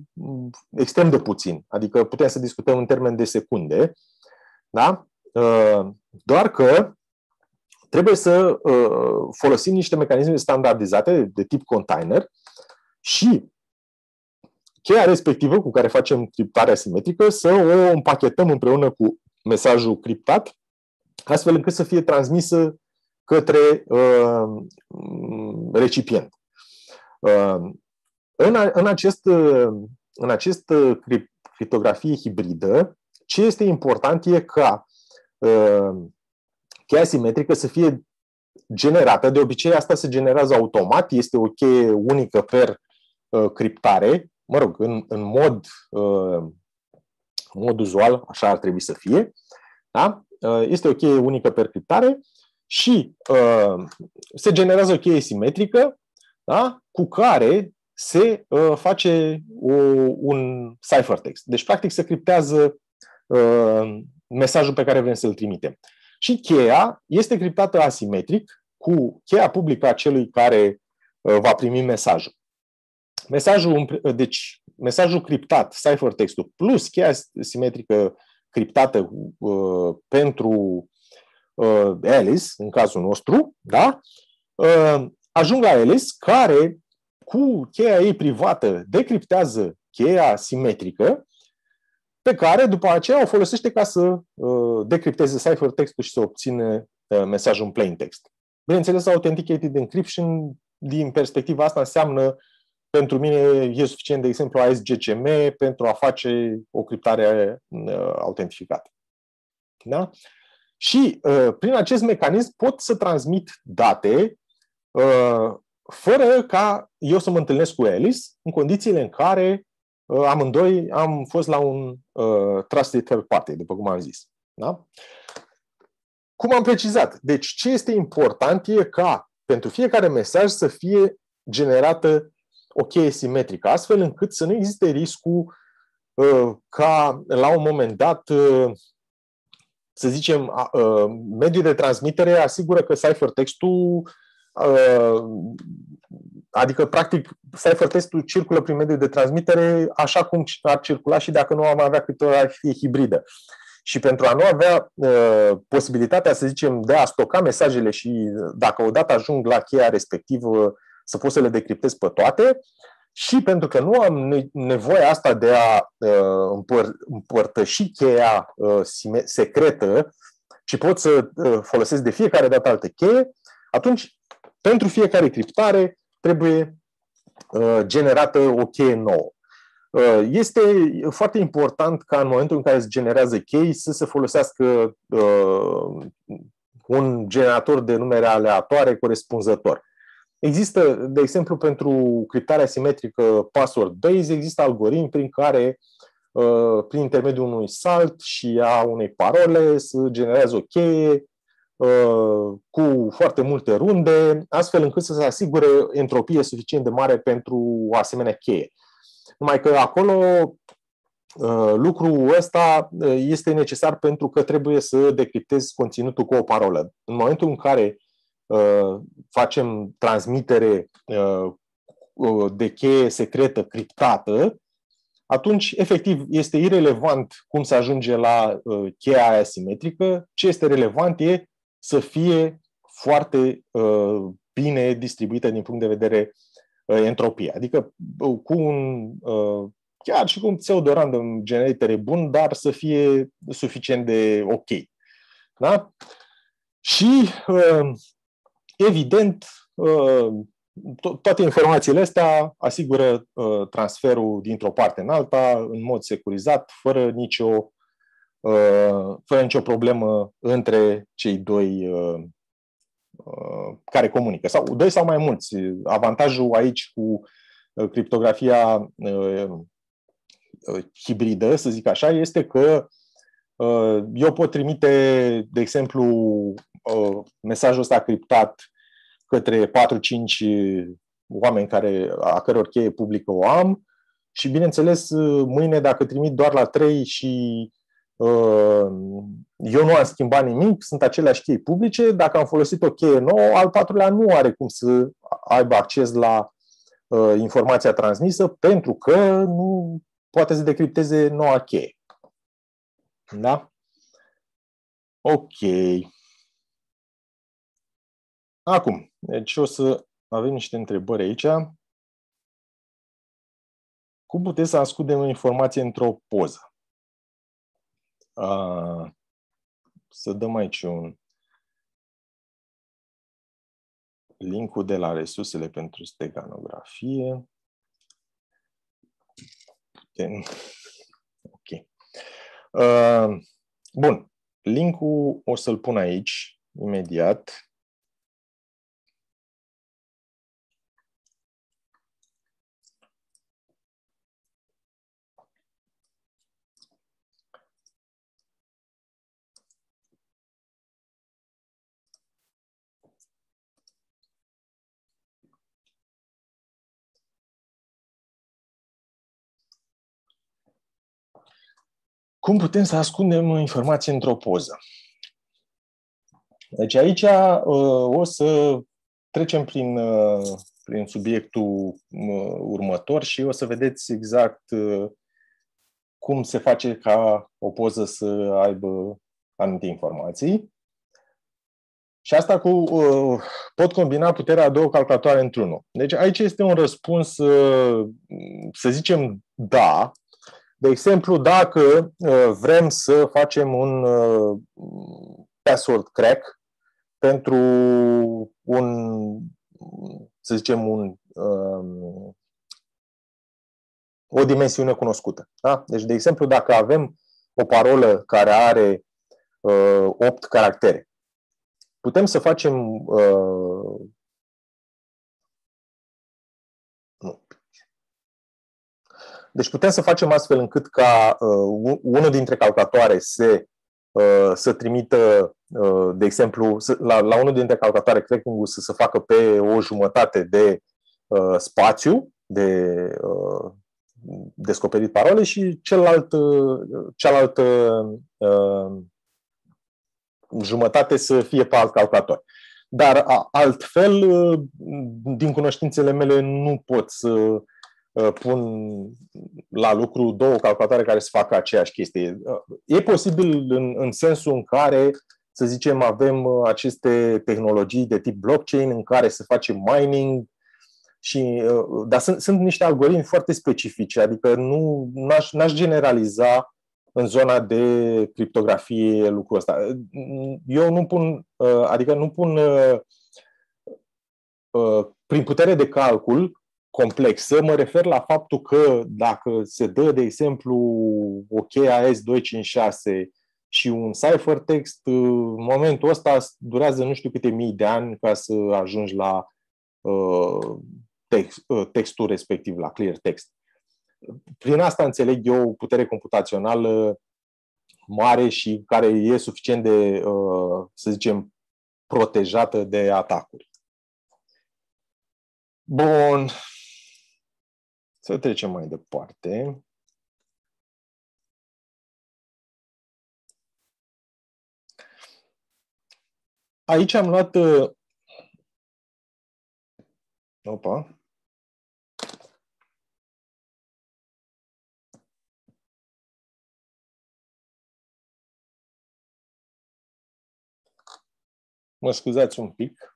extrem de puțin. Adică putem să discutăm în termen de secunde. Da? Uh, doar că trebuie să uh, folosim niște mecanisme standardizate de tip container și cheia respectivă cu care facem criptarea simetrică să o împachetăm împreună cu mesajul criptat, astfel încât să fie transmisă către uh, recipient. Uh, în, în, acest, în acest criptografie hibridă, ce este important e ca uh, cheia simetrică să fie generată. De obicei, asta se generează automat, este o cheie unică per uh, criptare. Mă rog, în, în mod, uh, mod uzual, așa ar trebui să fie. Da? Uh, este o cheie unică per criptare și uh, se generează o cheie simetrică, da? Cu care se uh, face o, un ciphertext. Deci, practic, se criptează uh, mesajul pe care vrem să-l trimitem. Și cheia este criptată asimetric cu cheia publică a celui care uh, va primi mesajul. Mesajul, deci, mesajul criptat, ciphertextul, plus cheia simetrică criptată uh, pentru uh, Alice, în cazul nostru, da? uh, ajung la Alice, care cu cheia ei privată decriptează cheia simetrică, pe care după aceea o folosește ca să uh, decripteze ciphertextul și să obțină uh, mesajul în plain text. Bineînțeles, Authenticated Encryption, din perspectiva asta, înseamnă, pentru mine, e suficient, de exemplu, A S G C M pentru a face o criptare uh, autentificată. Da? Și uh, prin acest mecanism pot să transmit date uh, fără ca eu să mă întâlnesc cu Alice, în condițiile în care uh, amândoi am fost la un uh, trusted third party, după cum am zis. Da? cum am precizat, deci ce este important e ca pentru fiecare mesaj să fie generată o cheie simetrică, astfel încât să nu existe riscul uh, ca la un moment dat, uh, să zicem, uh, mediul de transmitere asigură că ciphertextul, uh, adică practic ciphertextul circulă prin mediul de transmitere așa cum ar circula și dacă nu am avea criptografie hibridă. Și pentru a nu avea uh, posibilitatea, să zicem, de a stoca mesajele și dacă odată ajung la cheia respectivă să pot să le decriptez pe toate, și pentru că nu am nevoia asta de a uh, împăr- împărtăși cheia uh, secretă, ci pot să uh, folosesc de fiecare dată altă cheie, atunci pentru fiecare criptare trebuie uh, generată o cheie nouă. Este foarte important ca în momentul în care se generează chei să se folosească uh, un generator de numere aleatoare corespunzător. Există, de exemplu, pentru criptarea simetrică password-based, există algoritmi prin care, uh, prin intermediul unui salt și a unei parole, se generează o cheie uh, cu foarte multe runde, astfel încât să se asigure entropie suficient de mare pentru o asemenea cheie. Numai că acolo lucrul ăsta este necesar pentru că trebuie să decriptezi conținutul cu o parolă. În momentul în care facem transmitere de cheie secretă criptată, atunci, efectiv, este irelevant cum se ajunge la cheia aia simetrică. Ce este relevant e să fie foarte bine distribuită din punct de vedere entropie. Adică cu un, chiar și cu un pseudo-random generator bun, dar să fie suficient de ok. Da? Și, evident, to- toate informațiile astea asigură transferul dintr-o parte în alta în mod securizat, fără nicio, fără nicio problemă între cei doi care comunică, sau doi sau mai mulți. Avantajul aici cu criptografia hibridă, să zic așa, este că eu pot trimite, de exemplu, mesajul ăsta criptat către patru cinci oameni care, a căror cheie publică o am și, bineînțeles, mâine, dacă trimit doar la trei și eu nu am schimbat nimic, sunt aceleași chei publice, dacă am folosit o cheie nouă, al patrulea nu are cum să aibă acces la uh, informația transmisă pentru că nu poate să decripteze noua cheie. Da? Ok. Acum, deci o să avem niște întrebări aici. Cum putem să ascundem o informație într-o poză? Uh, să dăm aici un link-ul de la resursele pentru steganografie. Ok. Uh, bun. Link-ul o să-l pun aici, imediat. Cum putem să ascundem informații într-o poză? Deci aici o să trecem prin, prin subiectul următor și o să vedeți exact cum se face ca o poză să aibă anumite informații. Și asta cu pot combina puterea a două calculatoare într-unul. Deci aici este un răspuns, să zicem, da. De exemplu, dacă vrem să facem un password crack pentru un, să zicem, un, o dimensiune cunoscută. Da? Deci, de exemplu, dacă avem o parolă care are opt caractere, putem să facem uh, nu. Deci putem să facem astfel încât ca uh, unul dintre calculatoare se, uh, să trimită de exemplu, la, la unul dintre calculatoare cracking-ul să se facă pe o jumătate de uh, spațiu de uh, descoperit parole și celălalt, uh, cealaltă uh, jumătate să fie pe alt calculator. Dar a, altfel, uh, din cunoștințele mele, nu pot să uh, pun la lucru două calculatoare care să facă aceeași chestie. Uh, e posibil în, în sensul în care, să zicem, avem aceste tehnologii de tip blockchain în care se face mining, și, dar sunt, sunt niște algoritmi foarte specifici, adică nu n-aș, n-aș generaliza în zona de criptografie lucrul ăsta. Eu nu pun, adică nu pun prin putere de calcul complexă, mă refer la faptul că dacă se dă, de exemplu, o cheie A E S doi cinci șase și un ciphertext, în momentul ăsta durează nu știu câte mii de ani ca să ajungi la uh, text, uh, textul respectiv, la clear text. Prin asta înțeleg eu putere computațională mare și care e suficient de, uh, să zicem, protejată de atacuri. Bun. Să trecem mai departe. Aici am luat... Opa. Mă scuzați un pic.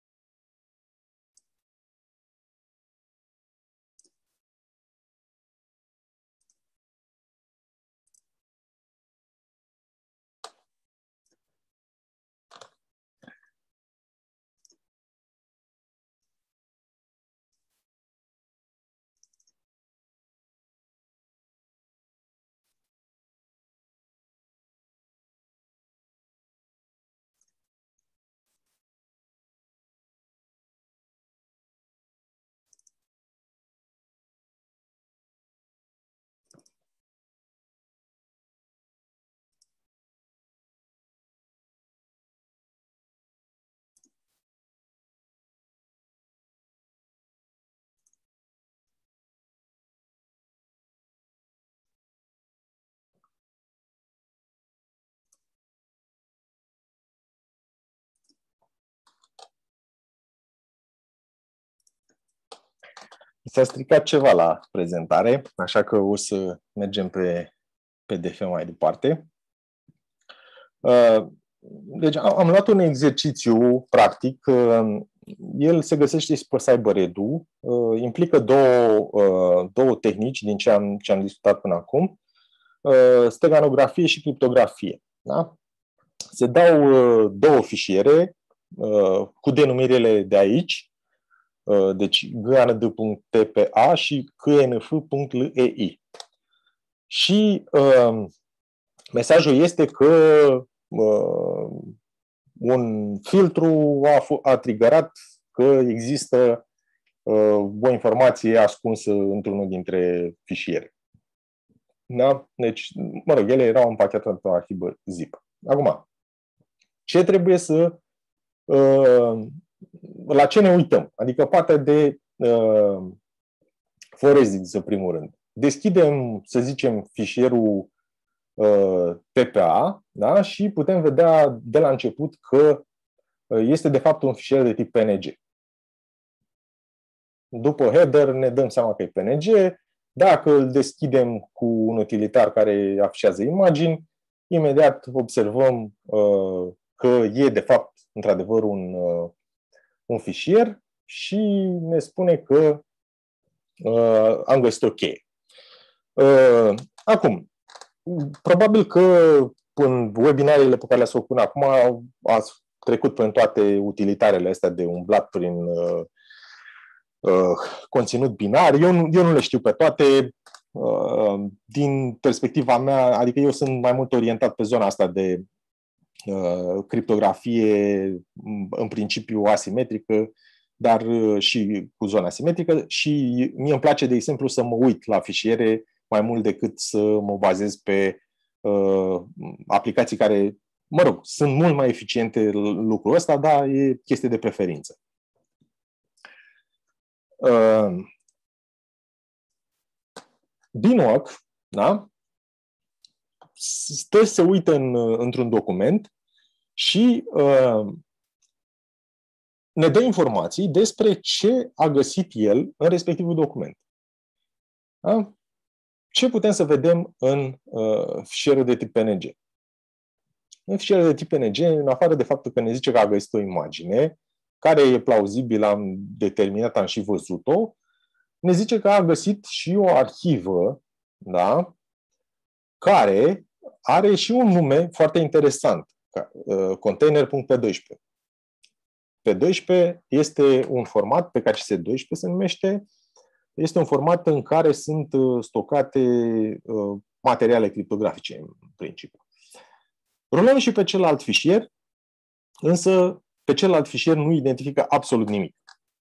S-a stricat ceva la prezentare, așa că o să mergem pe P D F mai departe. Deci am luat un exercițiu practic. El se găsește și pe CyberEdu. Implică două, două tehnici din ce am, ce am discutat până acum. Steganografie și criptografie. Da? Se dau două fișiere cu denumirile de aici. Deci g a n d punct t p a și c n f punct l e i. Și uh, mesajul este că uh, un filtru a, a triggerat că există uh, o informație ascunsă într-unul dintre fișiere. Da? Deci, mă rog, ele erau împachetate într-o arhivă zip. Acum, ce trebuie să... Uh, la ce ne uităm? Adică partea de uh, forensics, în primul rând. Deschidem, să zicem, fișierul uh, T P A, da? Și putem vedea de la început că este de fapt un fișier de tip P N G. După header ne dăm seama că e P N G. Dacă îl deschidem cu un utilitar care afișează imagini, imediat observăm uh, că e de fapt într-adevăr un, uh, un fișier și ne spune că uh, am găsit o cheie. Uh, acum, probabil că în webinarele pe care le-ați făcut până acum ați trecut prin toate utilitarele astea de umblat prin uh, uh, conținut binar. Eu nu, eu nu le știu pe toate. Uh, din perspectiva mea, adică eu sunt mai mult orientat pe zona asta de uh, criptografie, în principiu asimetrică, dar uh, și cu zona asimetrică, și mie îmi place, de exemplu, să mă uit la fișiere mai mult decât să mă bazez pe uh, aplicații care Mă rog, sunt mult mai eficiente lucrul ăsta, dar e chestie de preferință. Uh, Beanwork, da? Stă să uită în, într-un document și uh, ne dă informații despre ce a găsit el în respectivul document. Da? Ce putem să vedem în uh, fișierul de tip P N G? În fișierul de tip P N G, în afară de faptul că ne zice că a găsit o imagine, care e plauzibilă, am determinat, am și văzut-o, ne zice că a găsit și o arhivă, da? Care are și un nume foarte interesant, uh, container punct P doisprezece. P doisprezece este un format, pe K C S doisprezece se numește, este un format în care sunt stocate uh, materiale criptografice, în principiu. Rulăm și pe celălalt fișier, însă pe celălalt fișier nu identifică absolut nimic.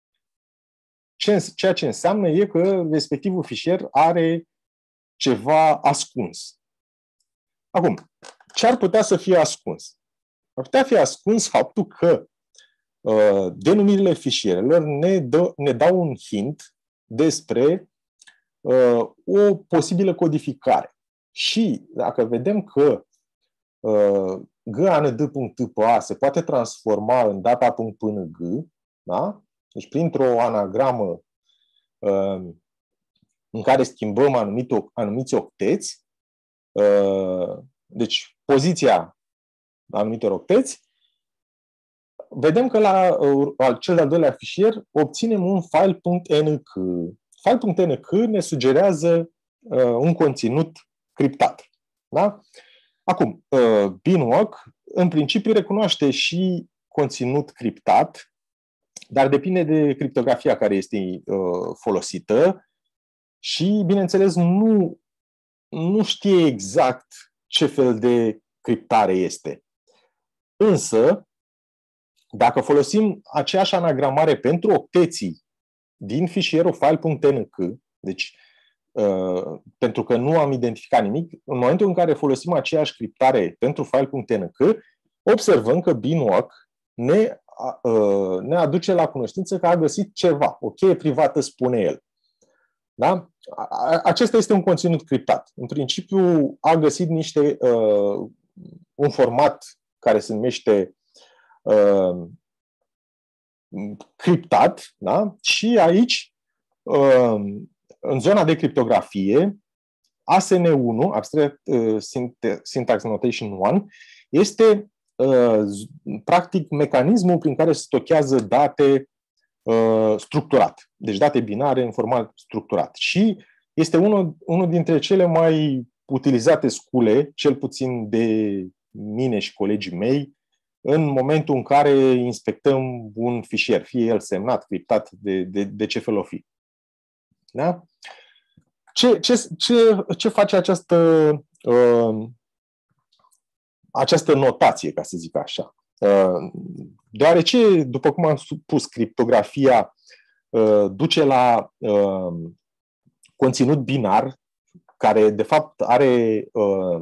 Ce, ceea ce înseamnă e că respectivul fișier are ceva ascuns. Acum, ce ar putea să fie ascuns? Ar putea fi ascuns faptul că uh, denumirile fișierelor ne, dă, ne dau un hint despre uh, o posibilă codificare. Și dacă vedem că uh, g a n d punct t p a se poate transforma în data punct p n g, da? Deci printr-o anagramă uh, în care schimbăm anumit, anumiți octeți, uh, deci poziția anumitor octeți, vedem că la uh, cel de-al doilea fișier obținem un file.nk. File.nk ne sugerează uh, un conținut criptat. Da? Acum, uh, Beanwork în principiu recunoaște și conținut criptat, dar depinde de criptografia care este uh, folosită și, bineînțeles, nu, nu știe exact ce fel de criptare este. Însă, dacă folosim aceeași anagramare pentru octeții din fișierul file.nk, deci uh, pentru că nu am identificat nimic, în momentul în care folosim aceeași criptare pentru file.nk, observăm că Beanwork ne, uh, ne aduce la cunoștință că a găsit ceva, o cheie privată, spune el. Da? Acesta este un conținut criptat. În principiu a găsit niște, uh, un format care se numește uh, criptat, da? Și aici, uh, în zona de criptografie, A S N unu, Abstract uh, Syntax Notation unu, este uh, practic mecanismul prin care se stochează date uh, structurat. Deci date binare în format structurat. Și este unul, unul dintre cele mai utilizate scule, cel puțin de mine și colegii mei, în momentul în care inspectăm un fișier, fie el semnat, criptat, de, de, de ce fel o fi. Da? Ce, ce, ce, ce face această, uh, această notație, ca să zic așa? Uh, deoarece, după cum am spus, criptografia uh, duce la uh, conținut binar, care de fapt are uh,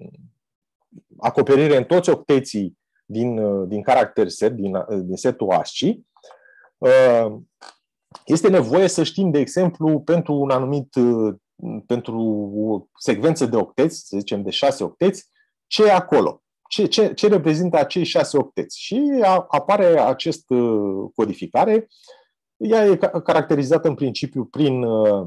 acoperire în toți octeții din, uh, din caracter set, din, uh, din setul ASCII, uh, este nevoie să știm, de exemplu, pentru un anumit, uh, pentru o secvență de octeți, să zicem de șase octeți, ce e acolo, ce, ce, ce reprezintă acei șase octeți. Și a, apare această codificare, ea e caracterizată în principiu prin uh,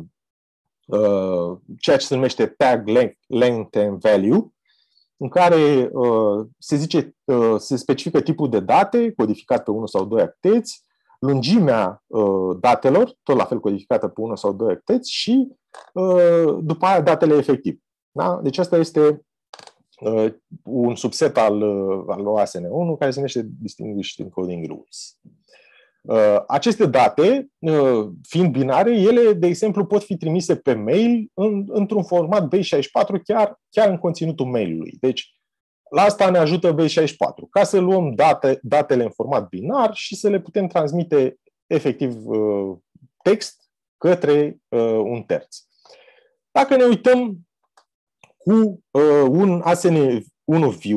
uh, ceea ce se numește tag length, length and value, în care uh, se zice, uh, se specifică tipul de date, codificat pe unul sau doi octeți, lungimea uh, datelor, tot la fel codificată pe unul sau doi octeți, și uh, după aia datele efectiv. Da? Deci asta este uh, un subset al, uh, al O A S N unu care se numește Distinguished Encoding Rules. Uh, aceste date, uh, fiind binare, ele, de exemplu, pot fi trimise pe mail în, într-un format base șaizeci și patru, chiar, chiar în conținutul mail-ului. Deci, la asta ne ajută base șaizeci și patru, ca să luăm date, datele în format binar și să le putem transmite efectiv uh, text către uh, un terț. Dacă ne uităm cu uh, un A S N unu viewer,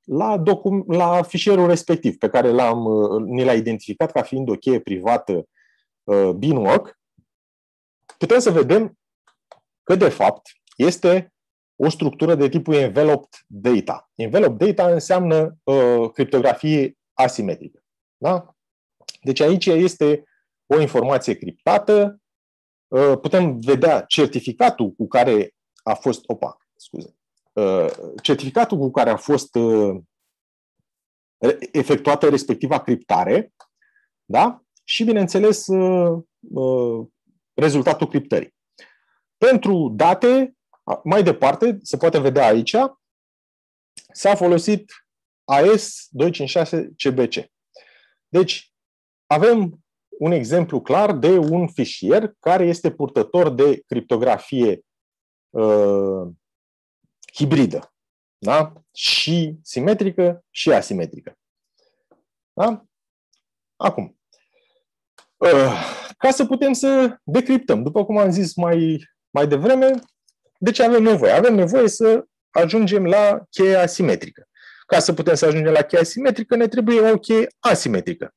la, docum- la fișierul respectiv pe care l-am, ni l-a identificat ca fiind o cheie privată uh, Beanwork, putem să vedem că, de fapt, este o structură de tipul enveloped data. Enveloped data înseamnă uh, criptografie asimetrică. Da? Deci aici este o informație criptată. Uh, putem vedea certificatul cu care a fost... Opa, scuze. Uh, certificatul cu care a fost uh, efectuată respectiva criptare, da? Și, bineînțeles, uh, uh, rezultatul criptării. Pentru date, mai departe, se poate vedea aici, s-a folosit A S doi cinci șase C B C. Deci, avem un exemplu clar de un fișier care este purtător de criptografie uh, hibridă, da? Și simetrică și asimetrică. Da? Acum, uh, ca să putem să decriptăm, după cum am zis mai, mai devreme, de ce avem nevoie? Avem nevoie să ajungem la cheia asimetrică. Ca să putem să ajungem la cheia asimetrică, ne trebuie o cheie asimetrică.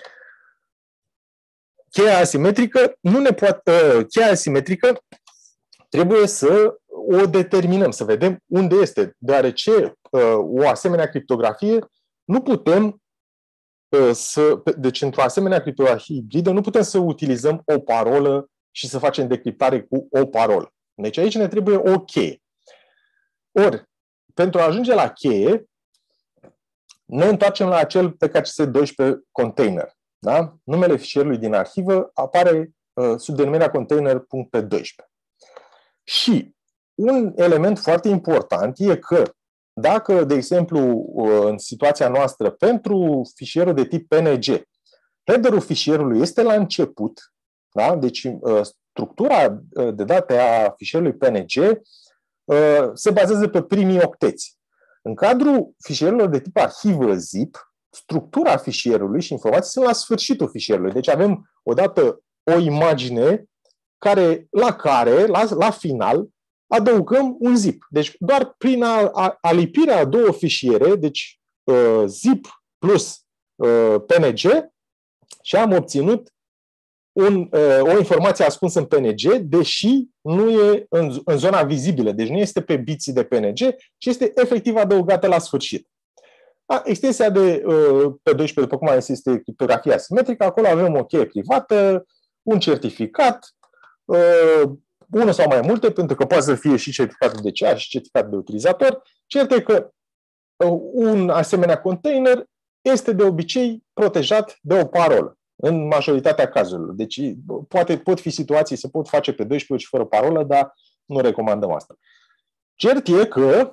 Cheia asimetrică nu ne poate, uh, cheia asimetrică trebuie să o determinăm, să vedem unde este, deoarece uh, o asemenea criptografie nu putem uh, să, deci într-o asemenea criptografie hibridă nu putem să utilizăm o parolă și să facem decriptare cu o parolă. Deci aici ne trebuie o cheie. Ori, pentru a ajunge la cheie, ne întoarcem la acel P K C S doisprezece container. Da? Numele fișierului din arhivă apare uh, sub denumirea container punct P doisprezece. Și un element foarte important e că dacă, de exemplu, uh, în situația noastră, pentru fișierul de tip P N G, headerul fișierului este la început, da? Deci uh, structura de date a fișierului P N G uh, se bazează pe primii octeți. În cadrul fișierilor de tip arhivă zip, structura fișierului și informații sunt la sfârșitul fișierului. Deci avem odată o imagine care, la care, la, la final, adăugăm un zip. Deci doar prin a, a, alipirea a două fișiere, deci uh, zip plus uh, P N G, și am obținut un, uh, o informație ascunsă în P N G, deși nu e în, în zona vizibilă. Deci nu este pe biții de P N G, ci este efectiv adăugată la sfârșit. A, extensia de uh, P doisprezece, după cum am zis, este criptografia asimetrică. Acolo avem o cheie privată, un certificat, uh, unul sau mai multe, pentru că poate să fie și certificatul de C A și certificatul de utilizator. Cert e că uh, un asemenea container este de obicei protejat de o parolă, în majoritatea cazurilor. Deci poate, pot fi situații, se pot face pe doisprezece și fără parolă, dar nu recomandăm asta. Cert e că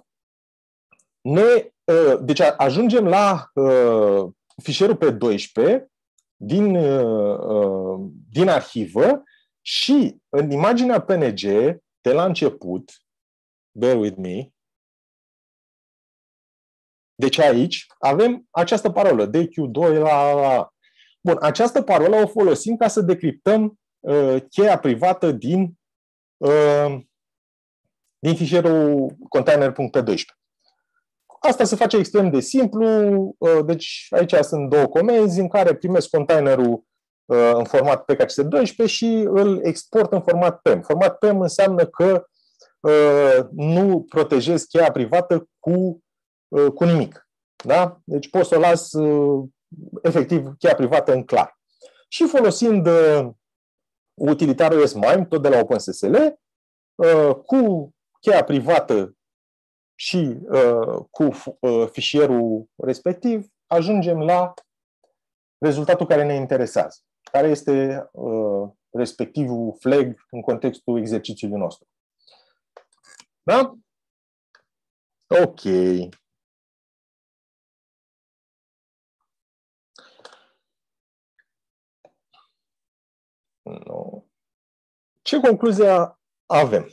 ne Deci ajungem la uh, fișierul P doisprezece din, uh, din arhivă și în imaginea P N G de la început, bear with me, deci aici avem această parolă, D Q doi la, la. Bun, această parolă o folosim ca să decriptăm uh, cheia privată din, uh, din fișierul container punct P doisprezece. Asta se face extrem de simplu, deci aici sunt două comenzi în care primesc containerul în format P K C S doisprezece și îl export în format P E M. Format P E M înseamnă că nu protejez cheia privată cu, cu nimic. Da? Deci pot să o las efectiv cheia privată în clar. Și folosind utilitarul S M I M E, tot de la OpenSSL, cu cheia privată și uh, cu uh, fișierul respectiv, ajungem la rezultatul care ne interesează, care este uh, respectivul flag în contextul exercițiului nostru. Da? Ok. No. Ce concluzie avem?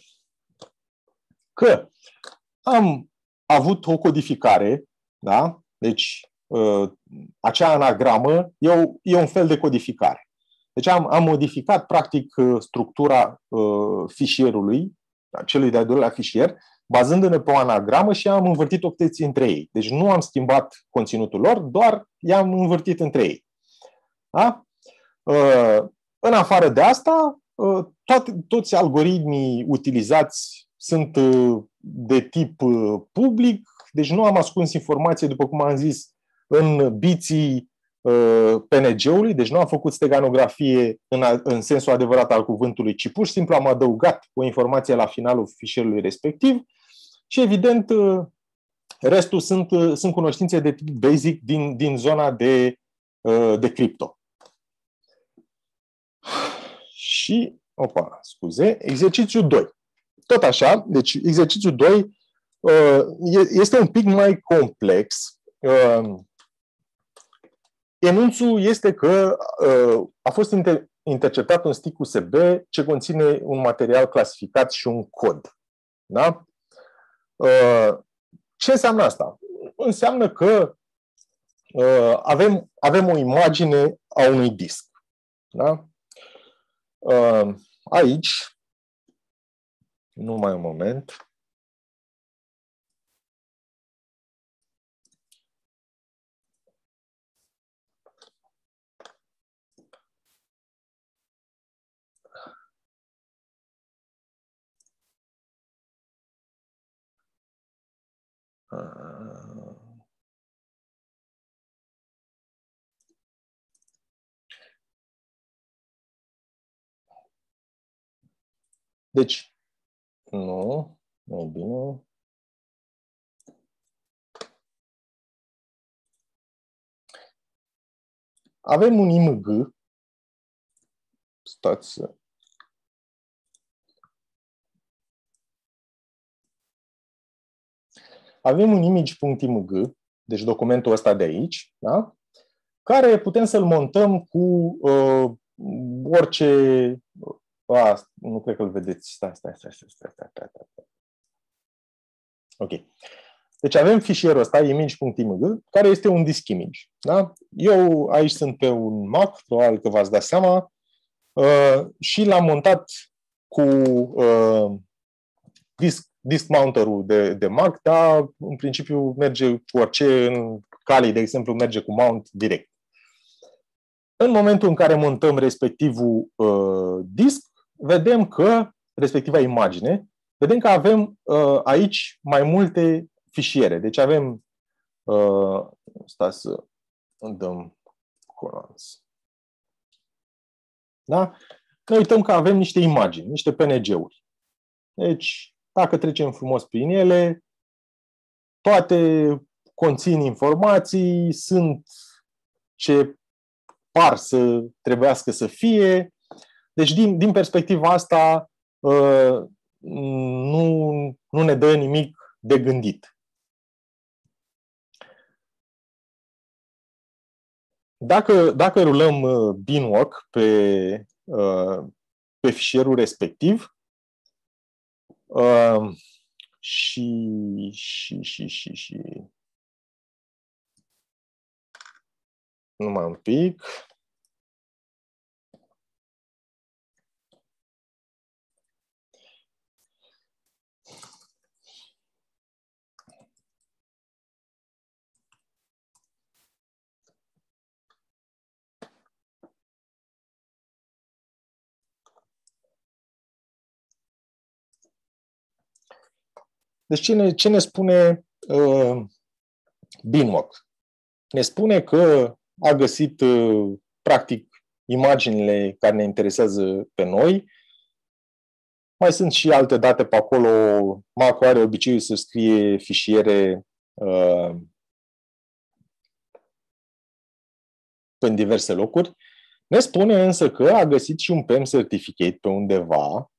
Că am avut o codificare, da? Deci uh, acea anagramă e, o, e un fel de codificare. Deci am, am modificat practic structura uh, fișierului, celui de-al doilea fișier, bazându-ne pe o anagramă și am învârtit octeții între ei. Deci nu am schimbat conținutul lor, doar i-am învârtit între ei. Da? În afară de asta, toate, toți algoritmii utilizați sunt de tip public, deci nu am ascuns informație, după cum am zis, în biții P N G-ului, deci nu am făcut steganografie în, în sensul adevărat al cuvântului, ci pur și simplu am adăugat o informație la finalul fișierului respectiv și, evident, restul sunt, sunt cunoștințe de tip basic din, din zona de, de cripto. Și, opa, scuze, exercițiul doi. Tot așa, deci exercițiul doi este un pic mai complex. Enunțul este că a fost interceptat un stick U S B ce conține un material clasificat și un cod. Da? Ce înseamnă asta? Înseamnă că avem, avem o imagine a unui disc. Da? Aici, numai un moment. Deci, nu, mai bine. Avem un I M G. Stați. Avem un image.img, deci documentul ăsta de aici, da? Care putem să-l montăm cu uh, orice... A, nu cred că îl vedeți. Stai, stai, stai, stai, stai, stai, stai, stai. Ok. Deci avem fișierul ăsta, image.img, care este un disk image. Da? Eu aici sunt pe un Mac, probabil că v-ați dat seama, uh, și l-am montat cu uh, disk, disk mounter-ul de, de Mac, dar în principiu merge cu orice, în Kali, de exemplu, merge cu mount direct. În momentul în care montăm respectivul uh, disc, vedem că, respectiva imagine, vedem că avem uh, aici mai multe fișiere. Deci avem, uh, stați să dăm colonț. Da? Ne uităm că avem niște imagini, niște P N G-uri. Deci, dacă trecem frumos prin ele, toate conțin informații, sunt ce par să trebuiască să fie. Deci, din, din perspectiva asta, nu, nu ne dă nimic de gândit. Dacă, dacă rulăm binwalk pe, pe fișierul respectiv și, și, și, și, și numai un pic. Deci ce ne, ce ne spune uh, binwalk? Ne spune că a găsit uh, practic imaginile care ne interesează pe noi. Mai sunt și alte date pe acolo. Mac are obiceiul să scrie fișiere uh, în diverse locuri. Ne spune însă că a găsit și un P E M certificate pe undeva.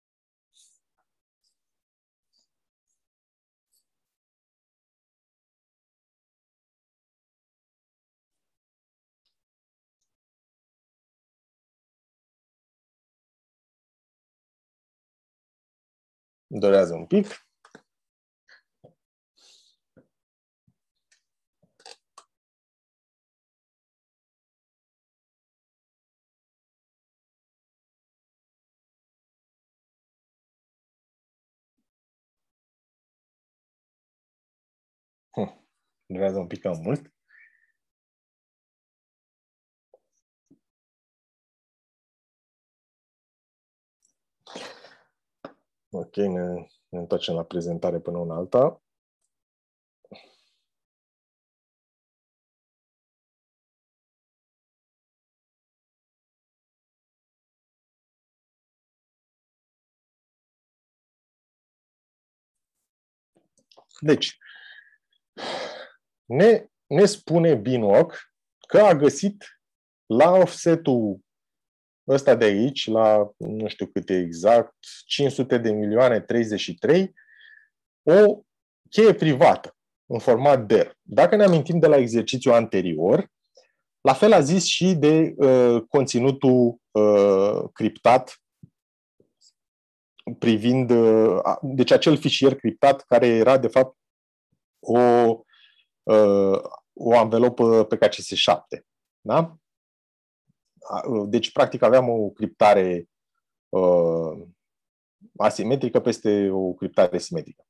Durează un pic. Hm. Durează un pic cam mult. Ok, ne, ne întoarcem la prezentare până una alta. Deci, ne, ne spune Binoc că a găsit la offset-ul ăsta de aici, la nu știu cât e exact, cinci sute de milioane treizeci și trei, o cheie privată în format D E R. Dacă ne amintim de la exercițiul anterior, la fel a zis și de uh, conținutul uh, criptat privind, uh, deci acel fișier criptat care era de fapt o, uh, o anvelopă pe K C S șapte. Da? Deci, practic, aveam o criptare uh, asimetrică peste o criptare simetrică.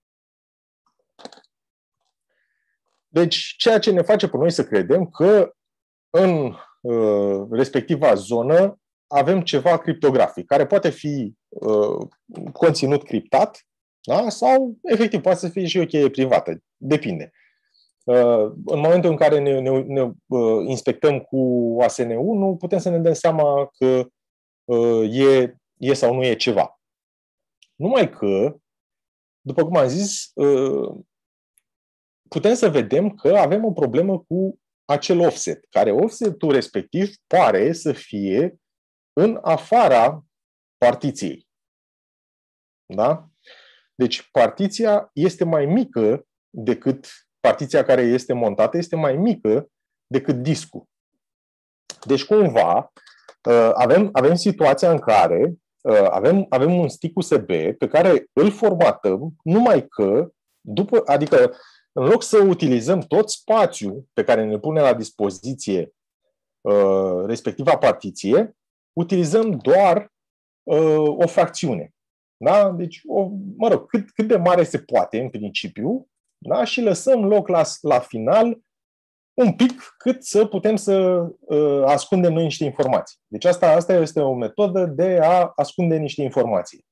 Deci, ceea ce ne face pe noi să credem că în uh, respectiva zonă avem ceva criptografic, care poate fi uh, conținut criptat, da? Sau, efectiv, poate să fie și o cheie privată. Depinde. Uh, în momentul în care ne, ne, ne uh, inspectăm cu A S N unu, putem să ne dăm seama că uh, e, e sau nu e ceva. Numai că, după cum am zis, uh, putem să vedem că avem o problemă cu acel offset, care offsetul respectiv pare să fie în afara partiției. Da? Deci partiția este mai mică decât partiția care este montată, este mai mică decât discul. Deci cumva avem, avem situația în care avem, avem un stick U S B pe care îl formatăm, numai că, după, adică în loc să utilizăm tot spațiul pe care ne pune la dispoziție uh, respectiva partiție, utilizăm doar uh, o fracțiune. Da? Deci, o, mă rog, cât, cât de mare se poate în principiu, da? Și lăsăm loc la, la final un pic cât să putem să uh, ascundem noi niște informații. Deci asta, asta este o metodă de a ascunde niște informații.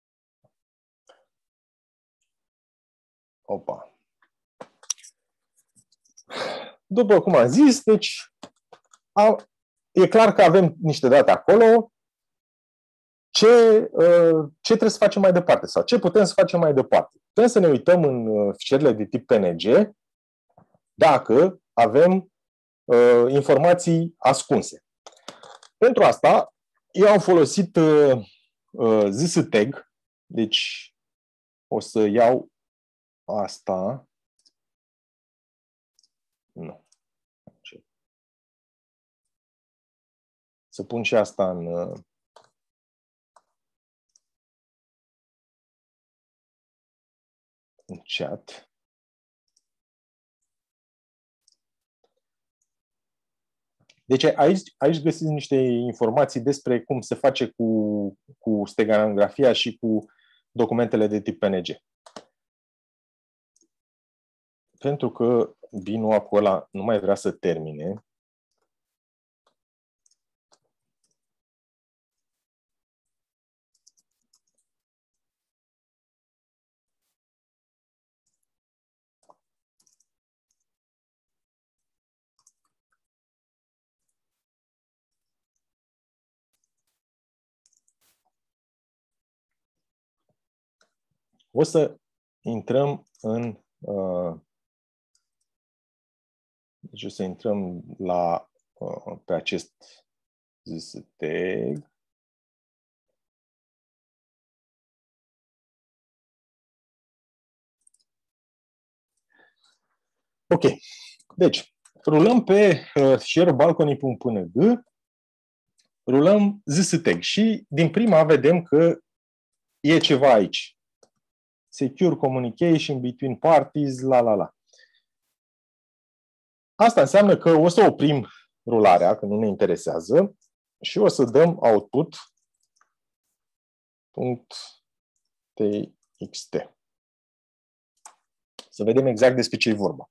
Opa. După cum am zis, deci a, e clar că avem niște date acolo. Ce, ce trebuie să facem mai departe? Sau ce putem să facem mai departe? Putem să ne uităm în fișierele de tip P N G dacă avem uh, informații ascunse. Pentru asta, eu am folosit uh, Z S T A G. Deci, o să iau asta. Nu. Să pun și asta în, în chat. Deci aici, aici găsiți niște informații despre cum se face cu, cu steganografia și cu documentele de tip P N G. Pentru că Binoacul ăla nu mai vrea să termine, o să intrăm în uh, deci o să intrăm la uh, pe acest Z S T A G. Ok. Deci, rulăm pe uh, fișierul balcony punct P N G, rulăm Z S T A G și din prima vedem că e ceva aici. Secure communication between parties, la la la. Asta înseamnă că o să oprim rularea, că nu ne interesează, și o să dăm output .txt. Să vedem exact despre ce e vorba.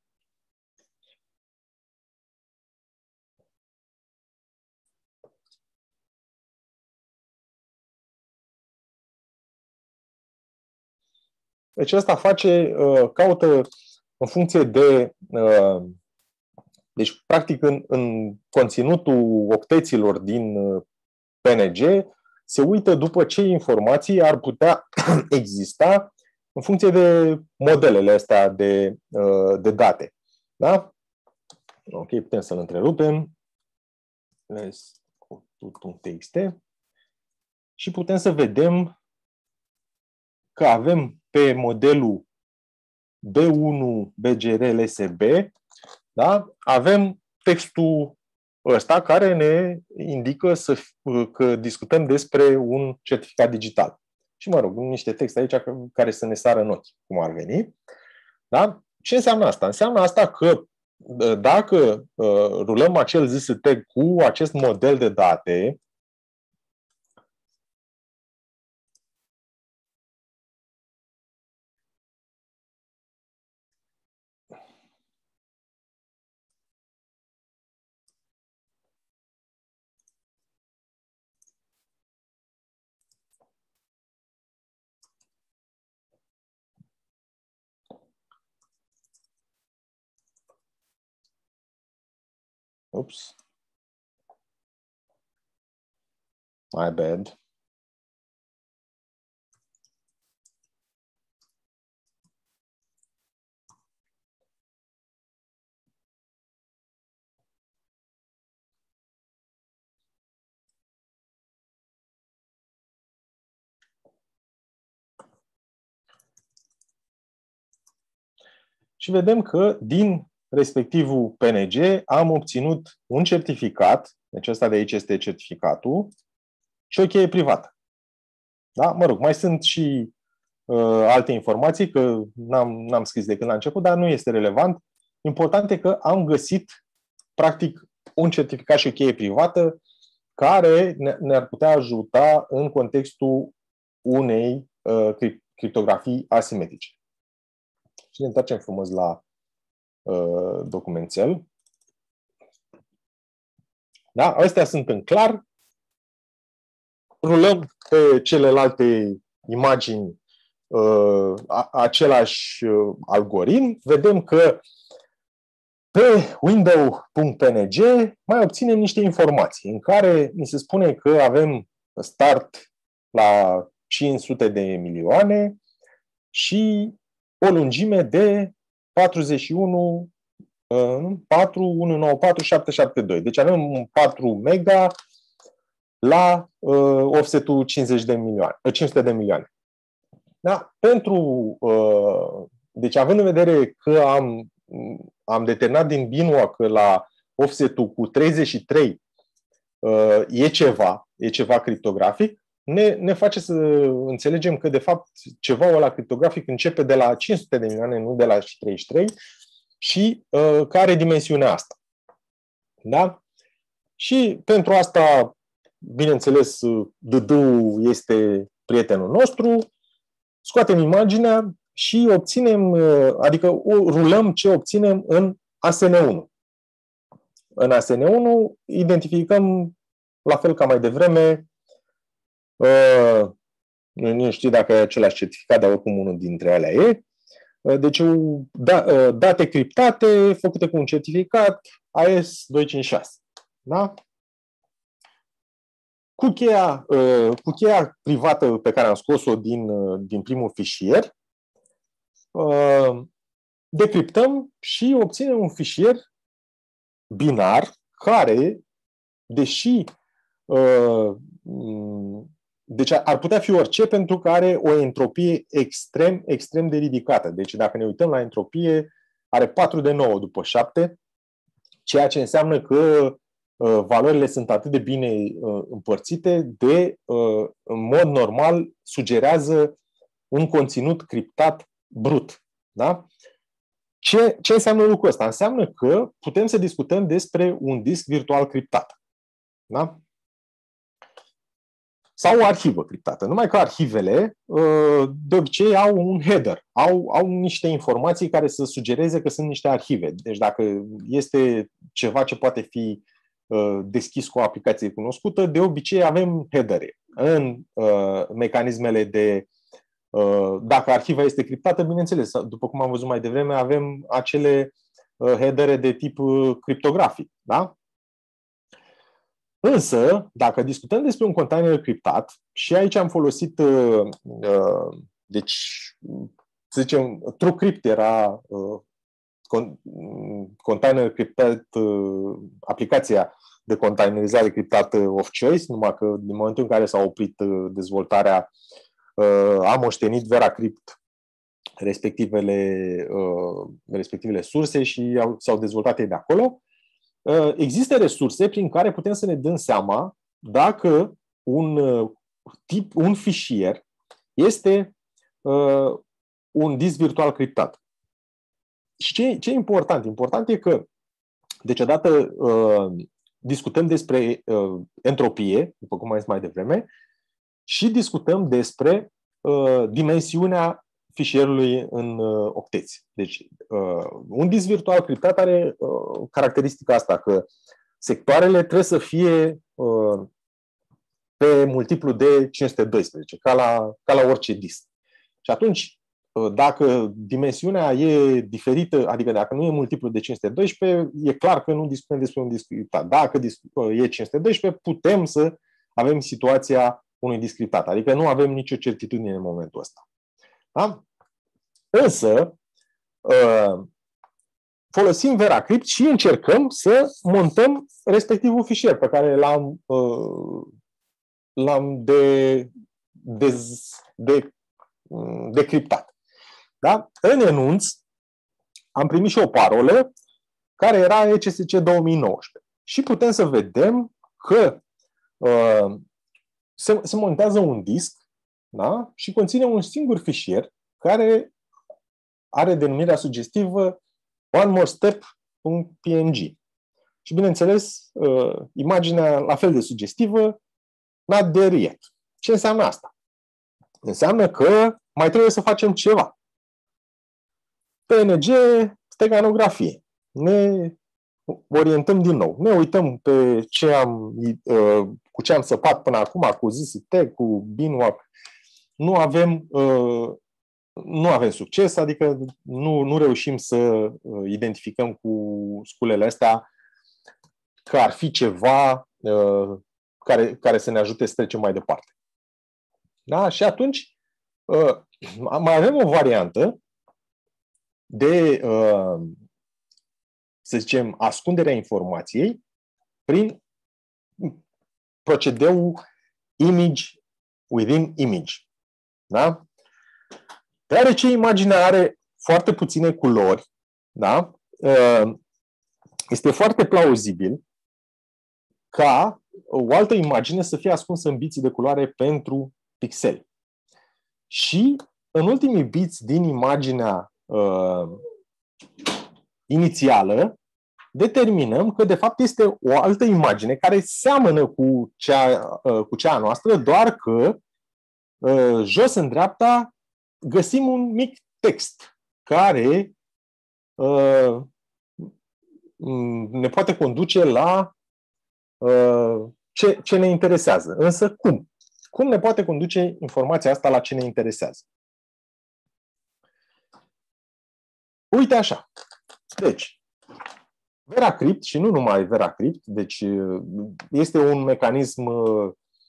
Deci asta face, caută în funcție de... Deci, practic, în, în conținutul octeților din P N G, se uită după ce informații ar putea exista în funcție de modelele astea de, de date. Da? Ok, putem să-l întrerupem. .txt și putem să vedem că avem pe modelul B unu B G R L S B, da? Avem textul ăsta care ne indică să, că discutăm despre un certificat digital. Și, mă rog, niște texte aici care să ne sară în ochi, cum ar veni. Da? Ce înseamnă asta? Înseamnă asta că dacă uh, rulăm acel Z S T cu acest model de date, Oops. My bad. Și vedem că din respectivul P N G am obținut un certificat, deci ăsta de aici este certificatul, și o cheie privată. Da? Mă rog, mai sunt și uh, alte informații, că n-am, n-am scris de când la început, dar nu este relevant. Important e că am găsit, practic, un certificat și o cheie privată care ne, ne-ar putea ajuta în contextul unei uh, criptografii asimetrice. Și ne întoarcem frumos la uh, documentel. Da? Astea sunt în clar. Rulăm pe celelalte imagini uh, același uh, algoritm. Vedem că pe window punct p n g mai obținem niște informații în care ni se spune că avem start la cinci sute de milioane și o lungime de patruzeci și unu, patru, unu nouă patru, șapte șapte doi. Deci avem un patru mega la uh, offset-ul cincizeci de milioane, cinci sute de milioane. Da? Pentru, uh, deci având în vedere că am, am determinat din Binua că la offset-ul cu treizeci și trei uh, e ceva, e ceva criptografic, ne, ne face să înțelegem că, de fapt, ceva ăla criptografic începe de la cinci sute de milioane, nu de la treizeci și trei, și uh, care are dimensiunea asta. Da? Și pentru asta, bineînțeles, D D-ul este prietenul nostru, scoatem imaginea și obținem, uh, adică rulăm ce obținem în A S N unu. În A S N unu identificăm, la fel ca mai devreme, Uh, nu știu dacă e același certificat, dar oricum unul dintre alea e. Uh, deci, da, uh, date criptate făcute cu un certificat A E S doi cinci șase. Da? Cu cheia, uh, cu cheia privată pe care am scos-o din, uh, din primul fișier, uh, decriptăm și obținem un fișier binar care, deși uh, Deci ar putea fi orice, pentru că are o entropie extrem, extrem de ridicată. Deci dacă ne uităm la entropie, are patru de nouă după șapte, ceea ce înseamnă că uh, valorile sunt atât de bine uh, împărțite, de, uh, în mod normal, sugerează un conținut criptat brut. Da? Ce, ce înseamnă lucrul ăsta? Înseamnă că putem să discutăm despre un disc virtual criptat. Da? Sau o arhivă criptată. Numai că arhivele de obicei au un header, au, au niște informații care să sugereze că sunt niște arhive. Deci dacă este ceva ce poate fi deschis cu o aplicație cunoscută, de obicei avem headere. În mecanismele de dacă arhiva este criptată, bineînțeles, după cum am văzut mai devreme, avem acele headere de tip criptografic. Da? Însă, dacă discutăm despre un container criptat, și aici am folosit, deci, să zicem, TrueCrypt era container criptat, aplicația de containerizare criptată of choice, numai că din momentul în care s-a oprit dezvoltarea, am moștenit VeraCrypt respectivele, respectivele surse și s-au dezvoltat ei de acolo. Există resurse prin care putem să ne dăm seama dacă un tip, un fișier este uh, un disc virtual criptat. Și ce, ce e important? Important e că, deci odată uh, discutăm despre uh, entropie, după cum am zis mai devreme, și discutăm despre uh, dimensiunea fișierului în uh, octeți. Deci, uh, un disc virtual criptat are uh, caracteristica asta, că sectoarele trebuie să fie uh, pe multiplu de cinci sute doisprezece, ca la, ca la orice disc. Și atunci, uh, dacă dimensiunea e diferită, adică dacă nu e multiplu de cinci sute doisprezece, e clar că nu discutăm despre un disc criptat. Dacă uh, e cinci sute doisprezece, putem să avem situația unui disc criptat. Adică nu avem nicio certitudine în momentul ăsta. Da? Însă, folosim VeraCrypt și încercăm să montăm respectivul fișier pe care l-am, l-am de, de, de, decriptat. Da? În enunț am primit și o parolă care era E C S C două mii nouăsprezece. Și putem să vedem că uh, se, se montează un disc, da? Și conține un singur fișier care are denumirea sugestivă one more step.png. Și bineînțeles, uh, imaginea la fel de sugestivă, not there yet. Ce înseamnă asta? Înseamnă că mai trebuie să facem ceva. P N G, steganografie. Ne orientăm din nou. Ne uităm pe ce am, uh, cu ce am săpat până acum, cu Z S T, cu Binwap. Nu avem uh, Nu avem succes, adică nu, nu reușim să identificăm cu sculele astea că ar fi ceva uh, care, care să ne ajute să trecem mai departe. Da? Și atunci uh, mai avem o variantă de, uh, să zicem, ascunderea informației prin procedeul image within image. Da? Deoarece imaginea are foarte puține culori, da? Este foarte plauzibil ca o altă imagine să fie ascunsă în biții de culoare pentru pixel. Și în ultimii biți din imaginea uh, inițială, determinăm că de fapt este o altă imagine care seamănă cu cea, uh, cu cea noastră, doar că uh, jos în dreapta găsim un mic text care uh, ne poate conduce la uh, ce, ce ne interesează. Însă cum? Cum ne poate conduce informația asta la ce ne interesează? Uite așa. Deci, VeraCrypt și nu numai VeraCrypt, deci este un mecanism uh,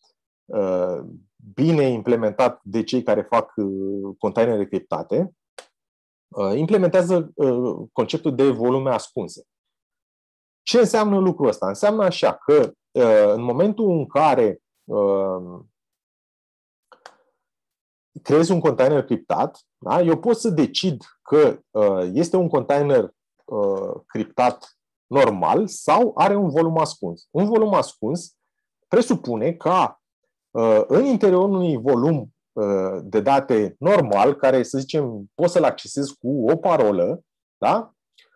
bine implementat de cei care fac uh, containere criptate, uh, implementează uh, conceptul de volume ascunse. Ce înseamnă lucrul ăsta? Înseamnă așa că uh, în momentul în care uh, creezi un container criptat, da, eu pot să decid că uh, este un container uh, criptat normal sau are un volum ascuns. Un volum ascuns presupune ca în interiorul unui volum de date normal, care, să zicem, poți să-l accesezi cu o parolă, da?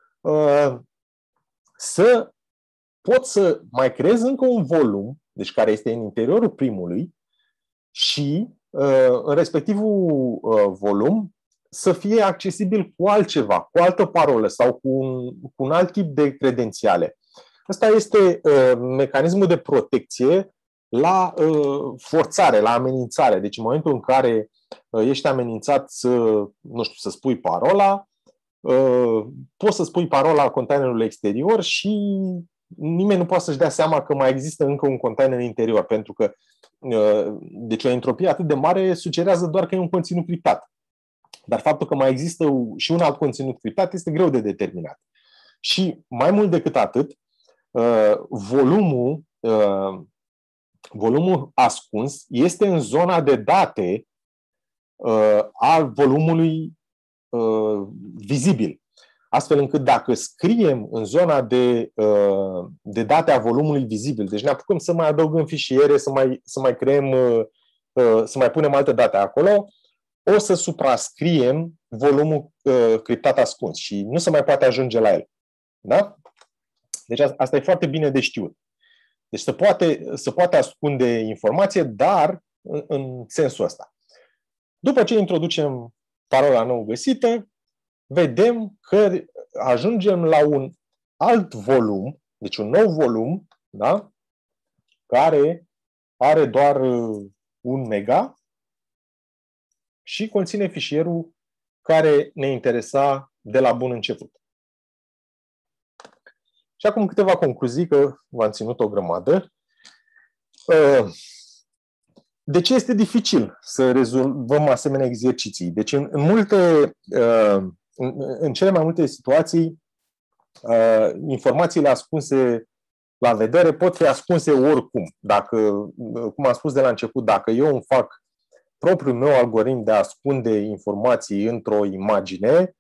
Să pot să mai creez încă un volum, deci care este în interiorul primului, și în respectivul volum să fie accesibil cu altceva, cu altă parolă sau cu un, cu un alt tip de credențiale. Ăsta este mecanismul de protecție la forțare, la amenințare. Deci în momentul în care ești amenințat să, nu știu, să spui parola, poți să spui parola containerului exterior și nimeni nu poate să-și dea seama că mai există încă un container interior, pentru că deci o entropie atât de mare sugerează doar că e un conținut criptat. Dar faptul că mai există și un alt conținut criptat este greu de determinat. Și mai mult decât atât, volumul, volumul ascuns este în zona de date a volumului vizibil. Astfel încât dacă scriem în zona de, de date a volumului vizibil, deci ne apucăm să mai adăugăm fișiere, să mai, să mai creăm, să mai punem alte date acolo, o să suprascriem volumul criptat ascuns și nu se mai poate ajunge la el. Da? Deci asta e foarte bine de știut. Deci se poate, se poate ascunde informație, dar în, în sensul ăsta. După ce introducem parola nou găsită, vedem că ajungem la un alt volum, deci un nou volum, da? Care are doar un mega și conține fișierul care ne interesa de la bun început. Și acum câteva concluzii, că v-am ținut o grămadă. De ce este dificil să rezolvăm asemenea exerciții? Deci în, în multe, în, în cele mai multe situații, informațiile ascunse la vedere pot fi ascunse oricum. Dacă, cum am spus de la început, dacă eu îmi fac propriul meu algoritm de a ascunde informații într-o imagine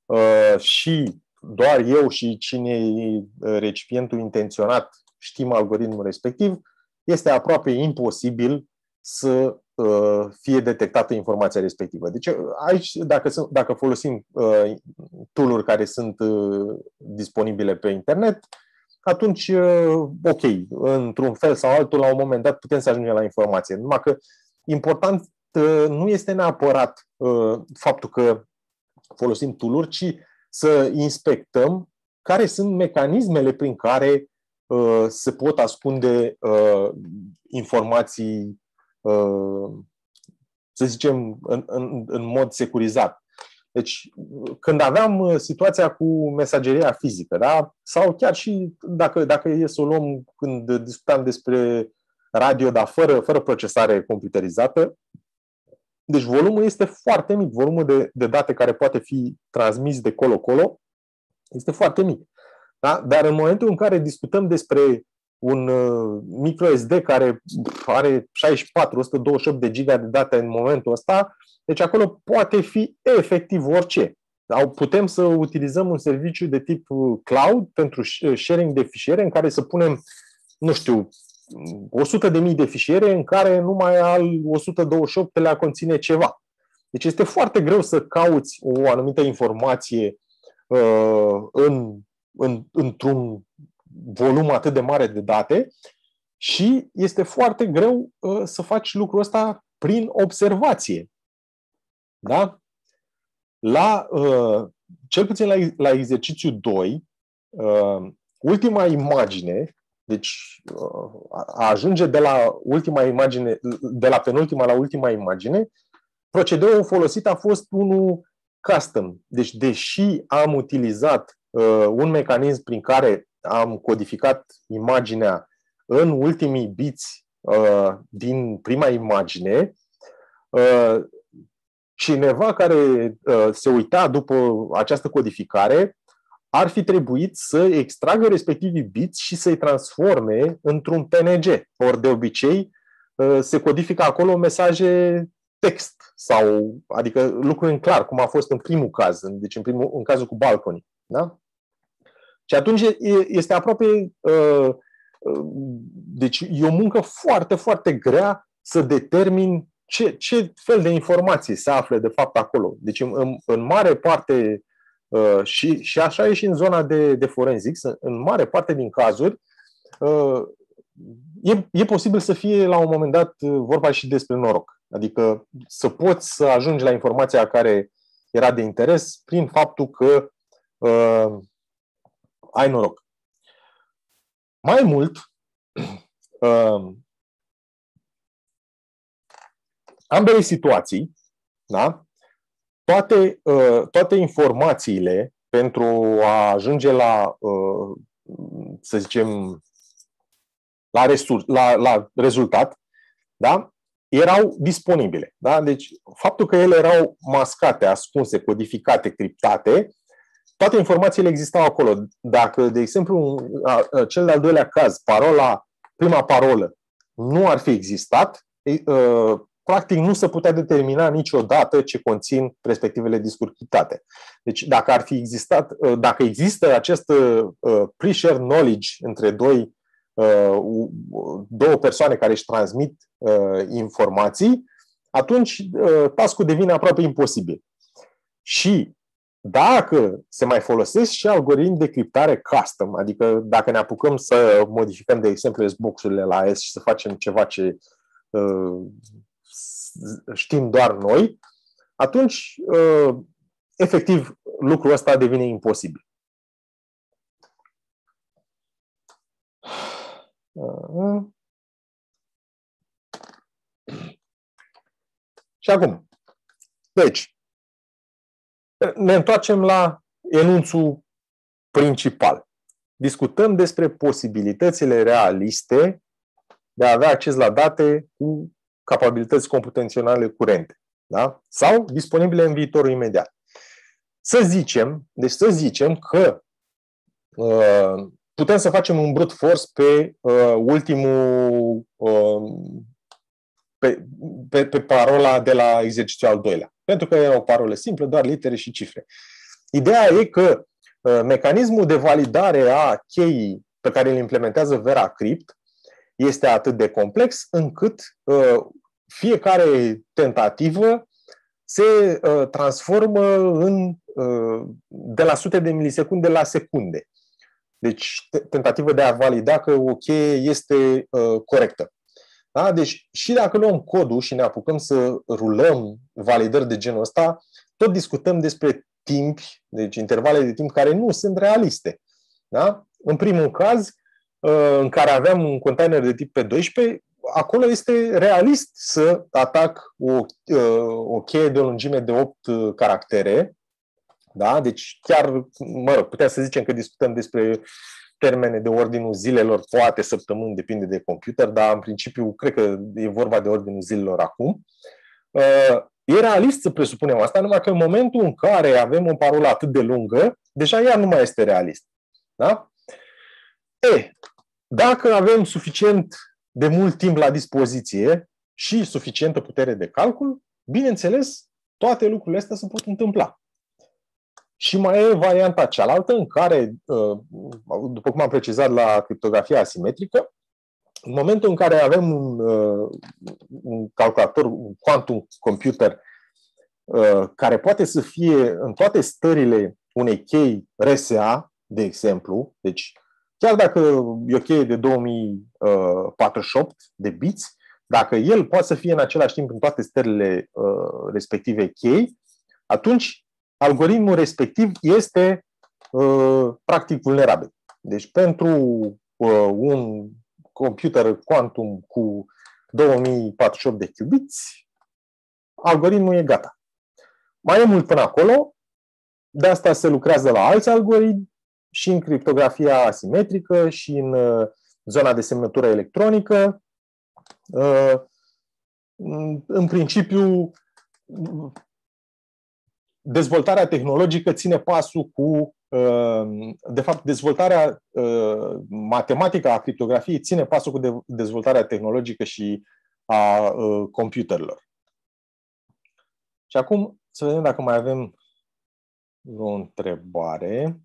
și doar eu și cine e recipientul intenționat știm algoritmul respectiv, este aproape imposibil să uh, fie detectată informația respectivă. Deci aici, dacă, dacă folosim uh, tool-uri care sunt uh, disponibile pe internet, atunci, uh, ok, într-un fel sau altul, la un moment dat putem să ajungem la informație. Numai că important uh, nu este neapărat uh, faptul că folosim tool-uri, ci să inspectăm care sunt mecanismele prin care uh, se pot ascunde uh, informații, uh, să zicem, în, în, în mod securizat. Deci, când aveam situația cu mesageria fizică, da? Sau chiar și dacă, dacă e să o luăm când discutam despre radio, dar fără, fără procesare computerizată, deci volumul este foarte mic. Volumul de, de date care poate fi transmis de colo-colo este foarte mic. Da? Dar în momentul în care discutăm despre un uh, micro S D care are șaizeci și patru - o sută douăzeci și opt de giga de date în momentul ăsta, deci acolo poate fi efectiv orice. Sau putem să utilizăm un serviciu de tip cloud pentru sharing de fișiere în care să punem, nu știu, o sută de mii de fișiere în care numai al o sută douăzeci și opt-lea conține ceva. Deci este foarte greu să cauți o anumită informație uh, în, în, într-un volum atât de mare de date și este foarte greu uh, să faci lucrul ăsta prin observație. Da? La, uh, cel puțin la, la exercițiu doi, uh, ultima imagine, deci a ajunge de la ultima imagine, de la penultima la ultima imagine, procedeul folosit a fost unul custom. Deci, deși am utilizat uh, un mecanism prin care am codificat imaginea în ultimii biți uh, din prima imagine, uh, cineva care uh, se uita după această codificare ar fi trebuit să extragă respectivii biți și să-i transforme într-un P N G. Ori de obicei se codifică acolo mesaje text, sau, adică lucruri în clar, cum a fost în primul caz, deci în, primul, în cazul cu Balcony. Da? Și atunci este aproape... Deci e o muncă foarte, foarte grea să determin ce, ce fel de informații se află de fapt acolo. Deci în, în mare parte... Uh, și, și așa e și în zona de, de forensics. În mare parte din cazuri, uh, e, e posibil să fie la un moment dat vorba și despre noroc. Adică să poți să ajungi la informația care era de interes prin faptul că uh, ai noroc. Mai mult, uh, ambele situații, da? toate, uh, toate informațiile pentru a ajunge la, uh, să zicem, la, resurs, la, la rezultat, da? erau disponibile. Da? Deci, faptul că ele erau mascate, ascunse, codificate, criptate, toate informațiile existau acolo. Dacă, de exemplu, cel de-al doilea caz, parola, prima parolă, nu ar fi existat, practic nu se putea determina niciodată ce conțin respectivele discuri criptate. Deci, dacă ar fi existat, dacă există acest pre-shared knowledge între doi, două persoane care își transmit informații, atunci task-ul devine aproape imposibil. Și dacă se mai folosesc și algoritmi de criptare custom, adică dacă ne apucăm să modificăm, de exemplu, S-box-urile la S și să facem ceva ce uh, știm doar noi, atunci, uh, efectiv, lucrul ăsta devine imposibil. Uh. Și acum, deci, ne întoarcem la enunțul principal. Discutăm despre posibilitățile realiste de a avea acces la date cu capabilități computaționale curente, da? Sau disponibile în viitorul imediat. Să zicem, deci să zicem că uh, putem să facem un brute force pe uh, ultimul uh, pe, pe, pe parola de la exercițiul al doilea. Pentru că era o parolă simplă, doar litere și cifre. Ideea e că uh, mecanismul de validare a cheii pe care îl implementează VeraCrypt este atât de complex încât uh, fiecare tentativă se uh, transformă în, uh, de la sute de milisecunde la secunde. Deci tentativă de a valida că o cheie este uh, corectă. Da? Deci și dacă luăm codul și ne apucăm să rulăm validări de genul ăsta, tot discutăm despre timpi, deci intervale de timp care nu sunt realiste. Da? În primul caz, în care aveam un container de tip P doisprezece, acolo este realist să atac o, o cheie de o lungime de opt caractere. Da? Deci chiar, mă rog, putem să zicem că discutăm despre termene de ordinul zilelor, poate săptămâni, depinde de computer, dar în principiu cred că e vorba de ordinul zilelor acum. E realist să presupunem asta, numai că în momentul în care avem o parolă atât de lungă, deja ea nu mai este realist. Da? E, dacă avem suficient de mult timp la dispoziție și suficientă putere de calcul, bineînțeles, toate lucrurile astea se pot întâmpla. Și mai e varianta cealaltă în care, după cum am precizat la criptografia asimetrică, în momentul în care avem un, un calculator, un quantum computer care poate să fie în toate stările unei chei R S A, de exemplu, deci chiar dacă e o cheie de două mii patruzeci și opt de biți, dacă el poate să fie în același timp în toate stările respective chei, atunci algoritmul respectiv este uh, practic vulnerabil. Deci pentru uh, un computer quantum cu două mii patruzeci și opt de qubits, algoritmul e gata. Mai e mult până acolo, de asta se lucrează la alți algoritmi și în criptografia asimetrică și în uh, zona de semnătură electronică. Uh, în principiu, dezvoltarea tehnologică ține pasul cu, de fapt, dezvoltarea matematică a criptografiei ține pasul cu dezvoltarea tehnologică și a computerelor. Și acum să vedem dacă mai avem o întrebare.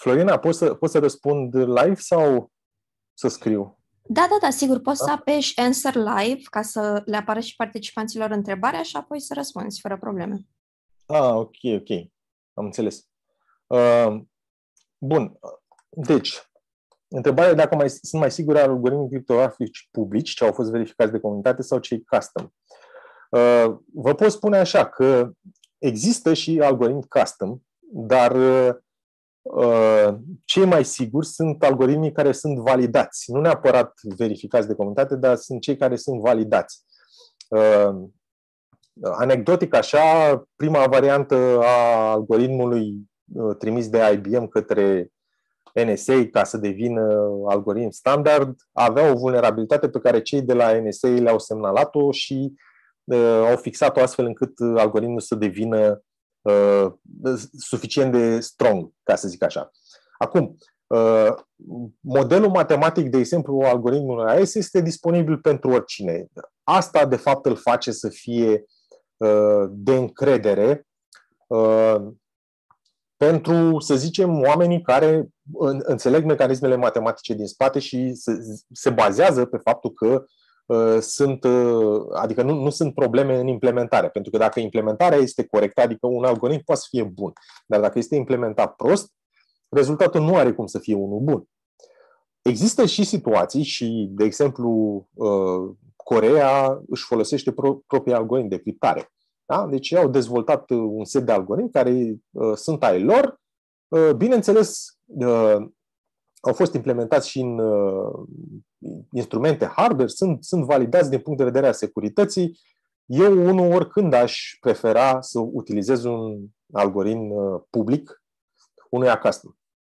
Florina, poți să, poți să răspund live sau să scriu? Da, da, da, sigur, poți Da? să apeși Answer Live ca să le apară și participanților întrebarea și apoi să răspunzi, fără probleme. Ah, ok, ok. Am înțeles. Uh, bun. Deci, întrebarea e dacă mai, sunt mai sigure algoritmii criptografici publici ce au fost verificați de comunitate sau cei custom. Uh, vă pot spune așa că există și algoritmi custom, dar uh, cei mai siguri sunt algoritmii care sunt validați. Nu neapărat verificați de comunitate, dar sunt cei care sunt validați. Uh, anecdotic așa, prima variantă a algoritmului uh, trimis de I B M către N S A ca să devină algoritm standard avea o vulnerabilitate pe care cei de la N S A le-au semnalat-o și uh, au fixat-o astfel încât algoritmul să devină uh, suficient de strong, ca să zic așa. Acum, uh, modelul matematic, de exemplu, algoritmului A E S este disponibil pentru oricine. Asta, de fapt, îl face să fie uh, de încredere uh, pentru, să zicem, oamenii care înțeleg mecanismele matematice din spate și se, se bazează pe faptul că uh, sunt, uh, adică nu, nu sunt probleme în implementare. Pentru că dacă implementarea este corectă, adică un algoritm poate să fie bun, dar dacă este implementat prost, rezultatul nu are cum să fie unul bun. Există și situații și, de exemplu, uh, Coreea își folosește pro, proprii algoritmi de criptare. Da? Deci au dezvoltat un set de algoritmi care uh, sunt ai lor. Uh, bineînțeles, uh, au fost implementați și în uh, instrumente hardware, sunt, sunt validați din punct de vedere a securității. Eu, unul, oricând aș prefera să utilizez un algoritm uh, public unuia custom.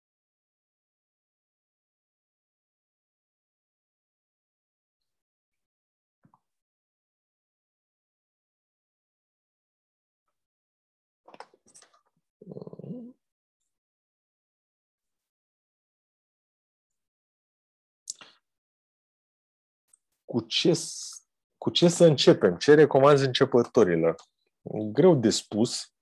Cu ce, cu ce să începem? Ce recomanzi începătorilor? Greu de spus.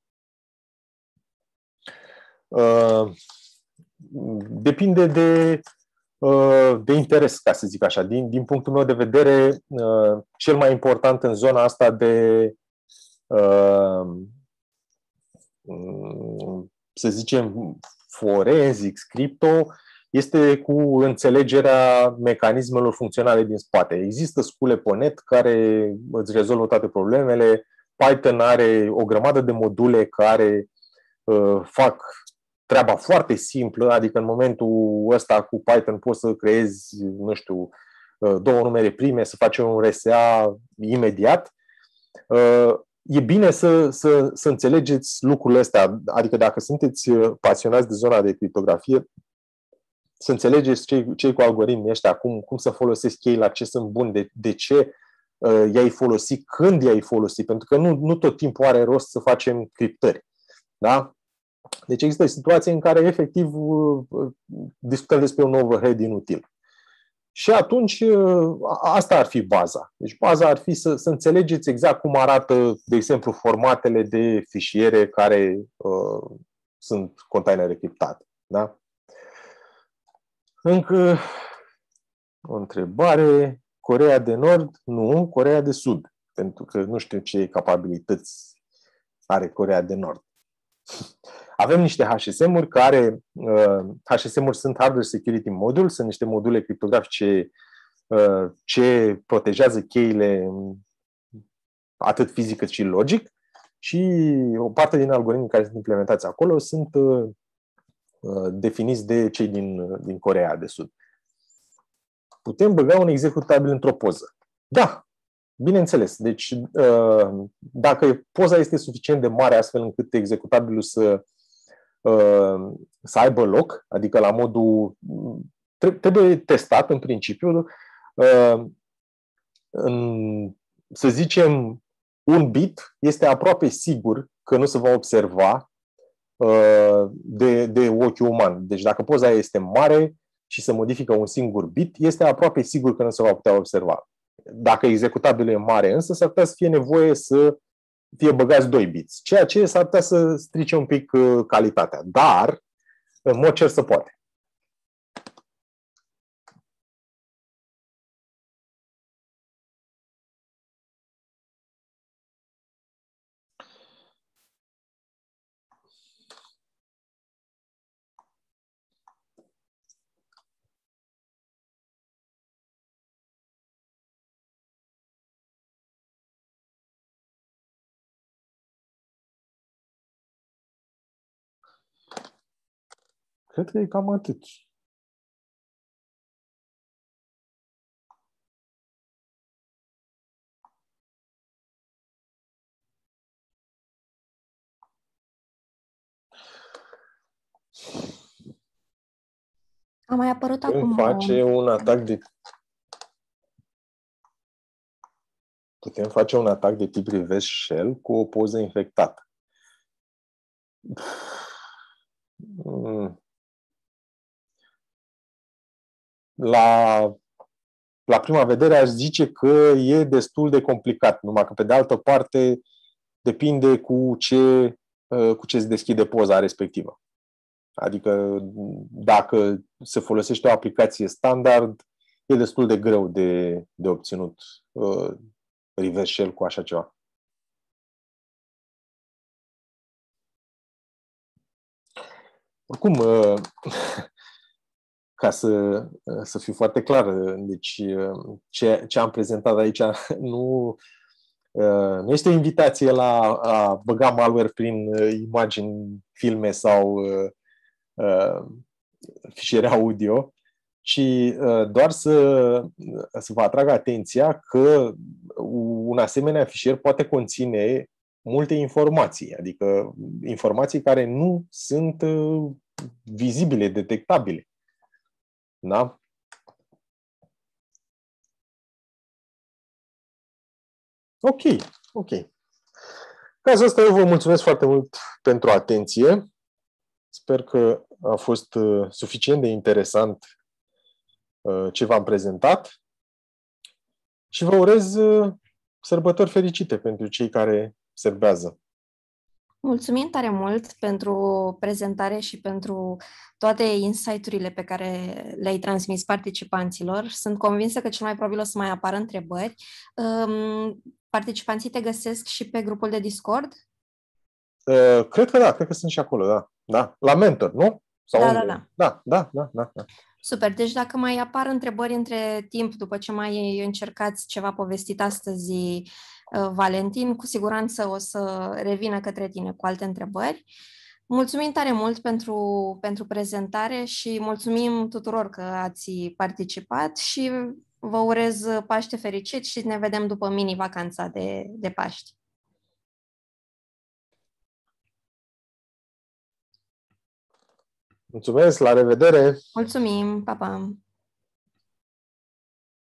Uh, depinde de, uh, de interes, ca să zic așa. Din, din punctul meu de vedere, uh, cel mai important în zona asta de, uh, să zicem, forensics, crypto, este cu înțelegerea mecanismelor funcționale din spate. Există scule pe net care îți rezolvă toate problemele. Python are o grămadă de module care uh, fac treaba foarte simplă, adică în momentul ăsta cu Python poți să creezi, nu știu, două numere prime, să faci un R S A imediat. Uh, e bine să, să, să înțelegeți lucrurile astea, adică dacă sunteți pasionați de zona de criptografie, să înțelegeți cei, cei cu algoritmii ăștia, cum, cum să folosesc ei, la ce sunt buni, de, de ce uh, i-ai folosi, când i-ai folosi, pentru că nu, nu tot timpul are rost să facem criptări. Da? Deci există situații în care efectiv uh, discutăm despre un overhead inutil. Și atunci uh, asta ar fi baza. Deci baza ar fi să, să înțelegeți exact cum arată, de exemplu, formatele de fișiere care uh, sunt containere criptate. Da? Încă o întrebare. Coreea de Nord? Nu, Coreea de Sud. Pentru că nu știu ce capabilități are Coreea de Nord. Avem niște H S M-uri care, uh, H S M-uri sunt Hardware Security Module, sunt niște module criptografice uh, ce protejează cheile atât fizic cât și logic și o parte din algoritmii care sunt implementați acolo sunt uh, definiți de cei din, din Coreea de Sud. Putem băga un executabil într-o poză. Da, bineînțeles. Deci, dacă poza este suficient de mare astfel încât executabilul să, să aibă loc, adică la modul... Trebuie testat în principiu, în, să zicem, un bit este aproape sigur că nu se va observa De, de ochiul uman. Deci dacă poza este mare și se modifică un singur bit, este aproape sigur că nu se va putea observa. Dacă executabilul e mare, însă s-ar putea să fie nevoie să fie băgați doi biți, ceea ce s-ar putea să strice un pic calitatea. Dar În mod cer se poate. Cred că e cam atât. A mai apărut Putem acum face o... un atac de Putem face un atac de tip reverse shell cu o poză infectată. La, la prima vedere aș zice că e destul de complicat, numai că pe de altă parte depinde cu ce, cu ce se deschide poza respectivă. Adică dacă se folosește o aplicație standard, e destul de greu de, de obținut uh, reverse shell cu așa ceva. Oricum, uh, ca să, să fiu foarte clar, deci ce, ce am prezentat aici nu, nu este o invitație la a băga malware prin imagini, filme sau uh, fișiere audio, ci uh, doar să, să vă atrag atenția că un asemenea fișier poate conține multe informații, adică informații care nu sunt uh, vizibile, detectabile. Da? Ok, ok. În cazul ăsta eu vă mulțumesc foarte mult pentru atenție. Sper că a fost uh, suficient de interesant uh, ce v-am prezentat și vă urez uh, sărbători fericite pentru cei care serbează. Mulțumim tare mult pentru prezentare și pentru toate insight-urile pe care le-ai transmis participanților. Sunt convinsă că cel mai probabil o să mai apară întrebări. Um, participanții te găsesc și pe grupul de Discord? Uh, cred că da, cred că sunt și acolo, da. da. La Mentor, nu? Sau da, unde? da, da. Da, da, da, da, da. Super, deci dacă mai apar întrebări între timp, după ce mai încercați ceva povestit astăzi, Valentin, cu siguranță o să revină către tine cu alte întrebări. Mulțumim tare mult pentru, pentru prezentare și mulțumim tuturor că ați participat și vă urez Paște fericit și ne vedem după mini-vacanța de, de Paști. Mulțumesc, la revedere! Mulțumim, pa, pa!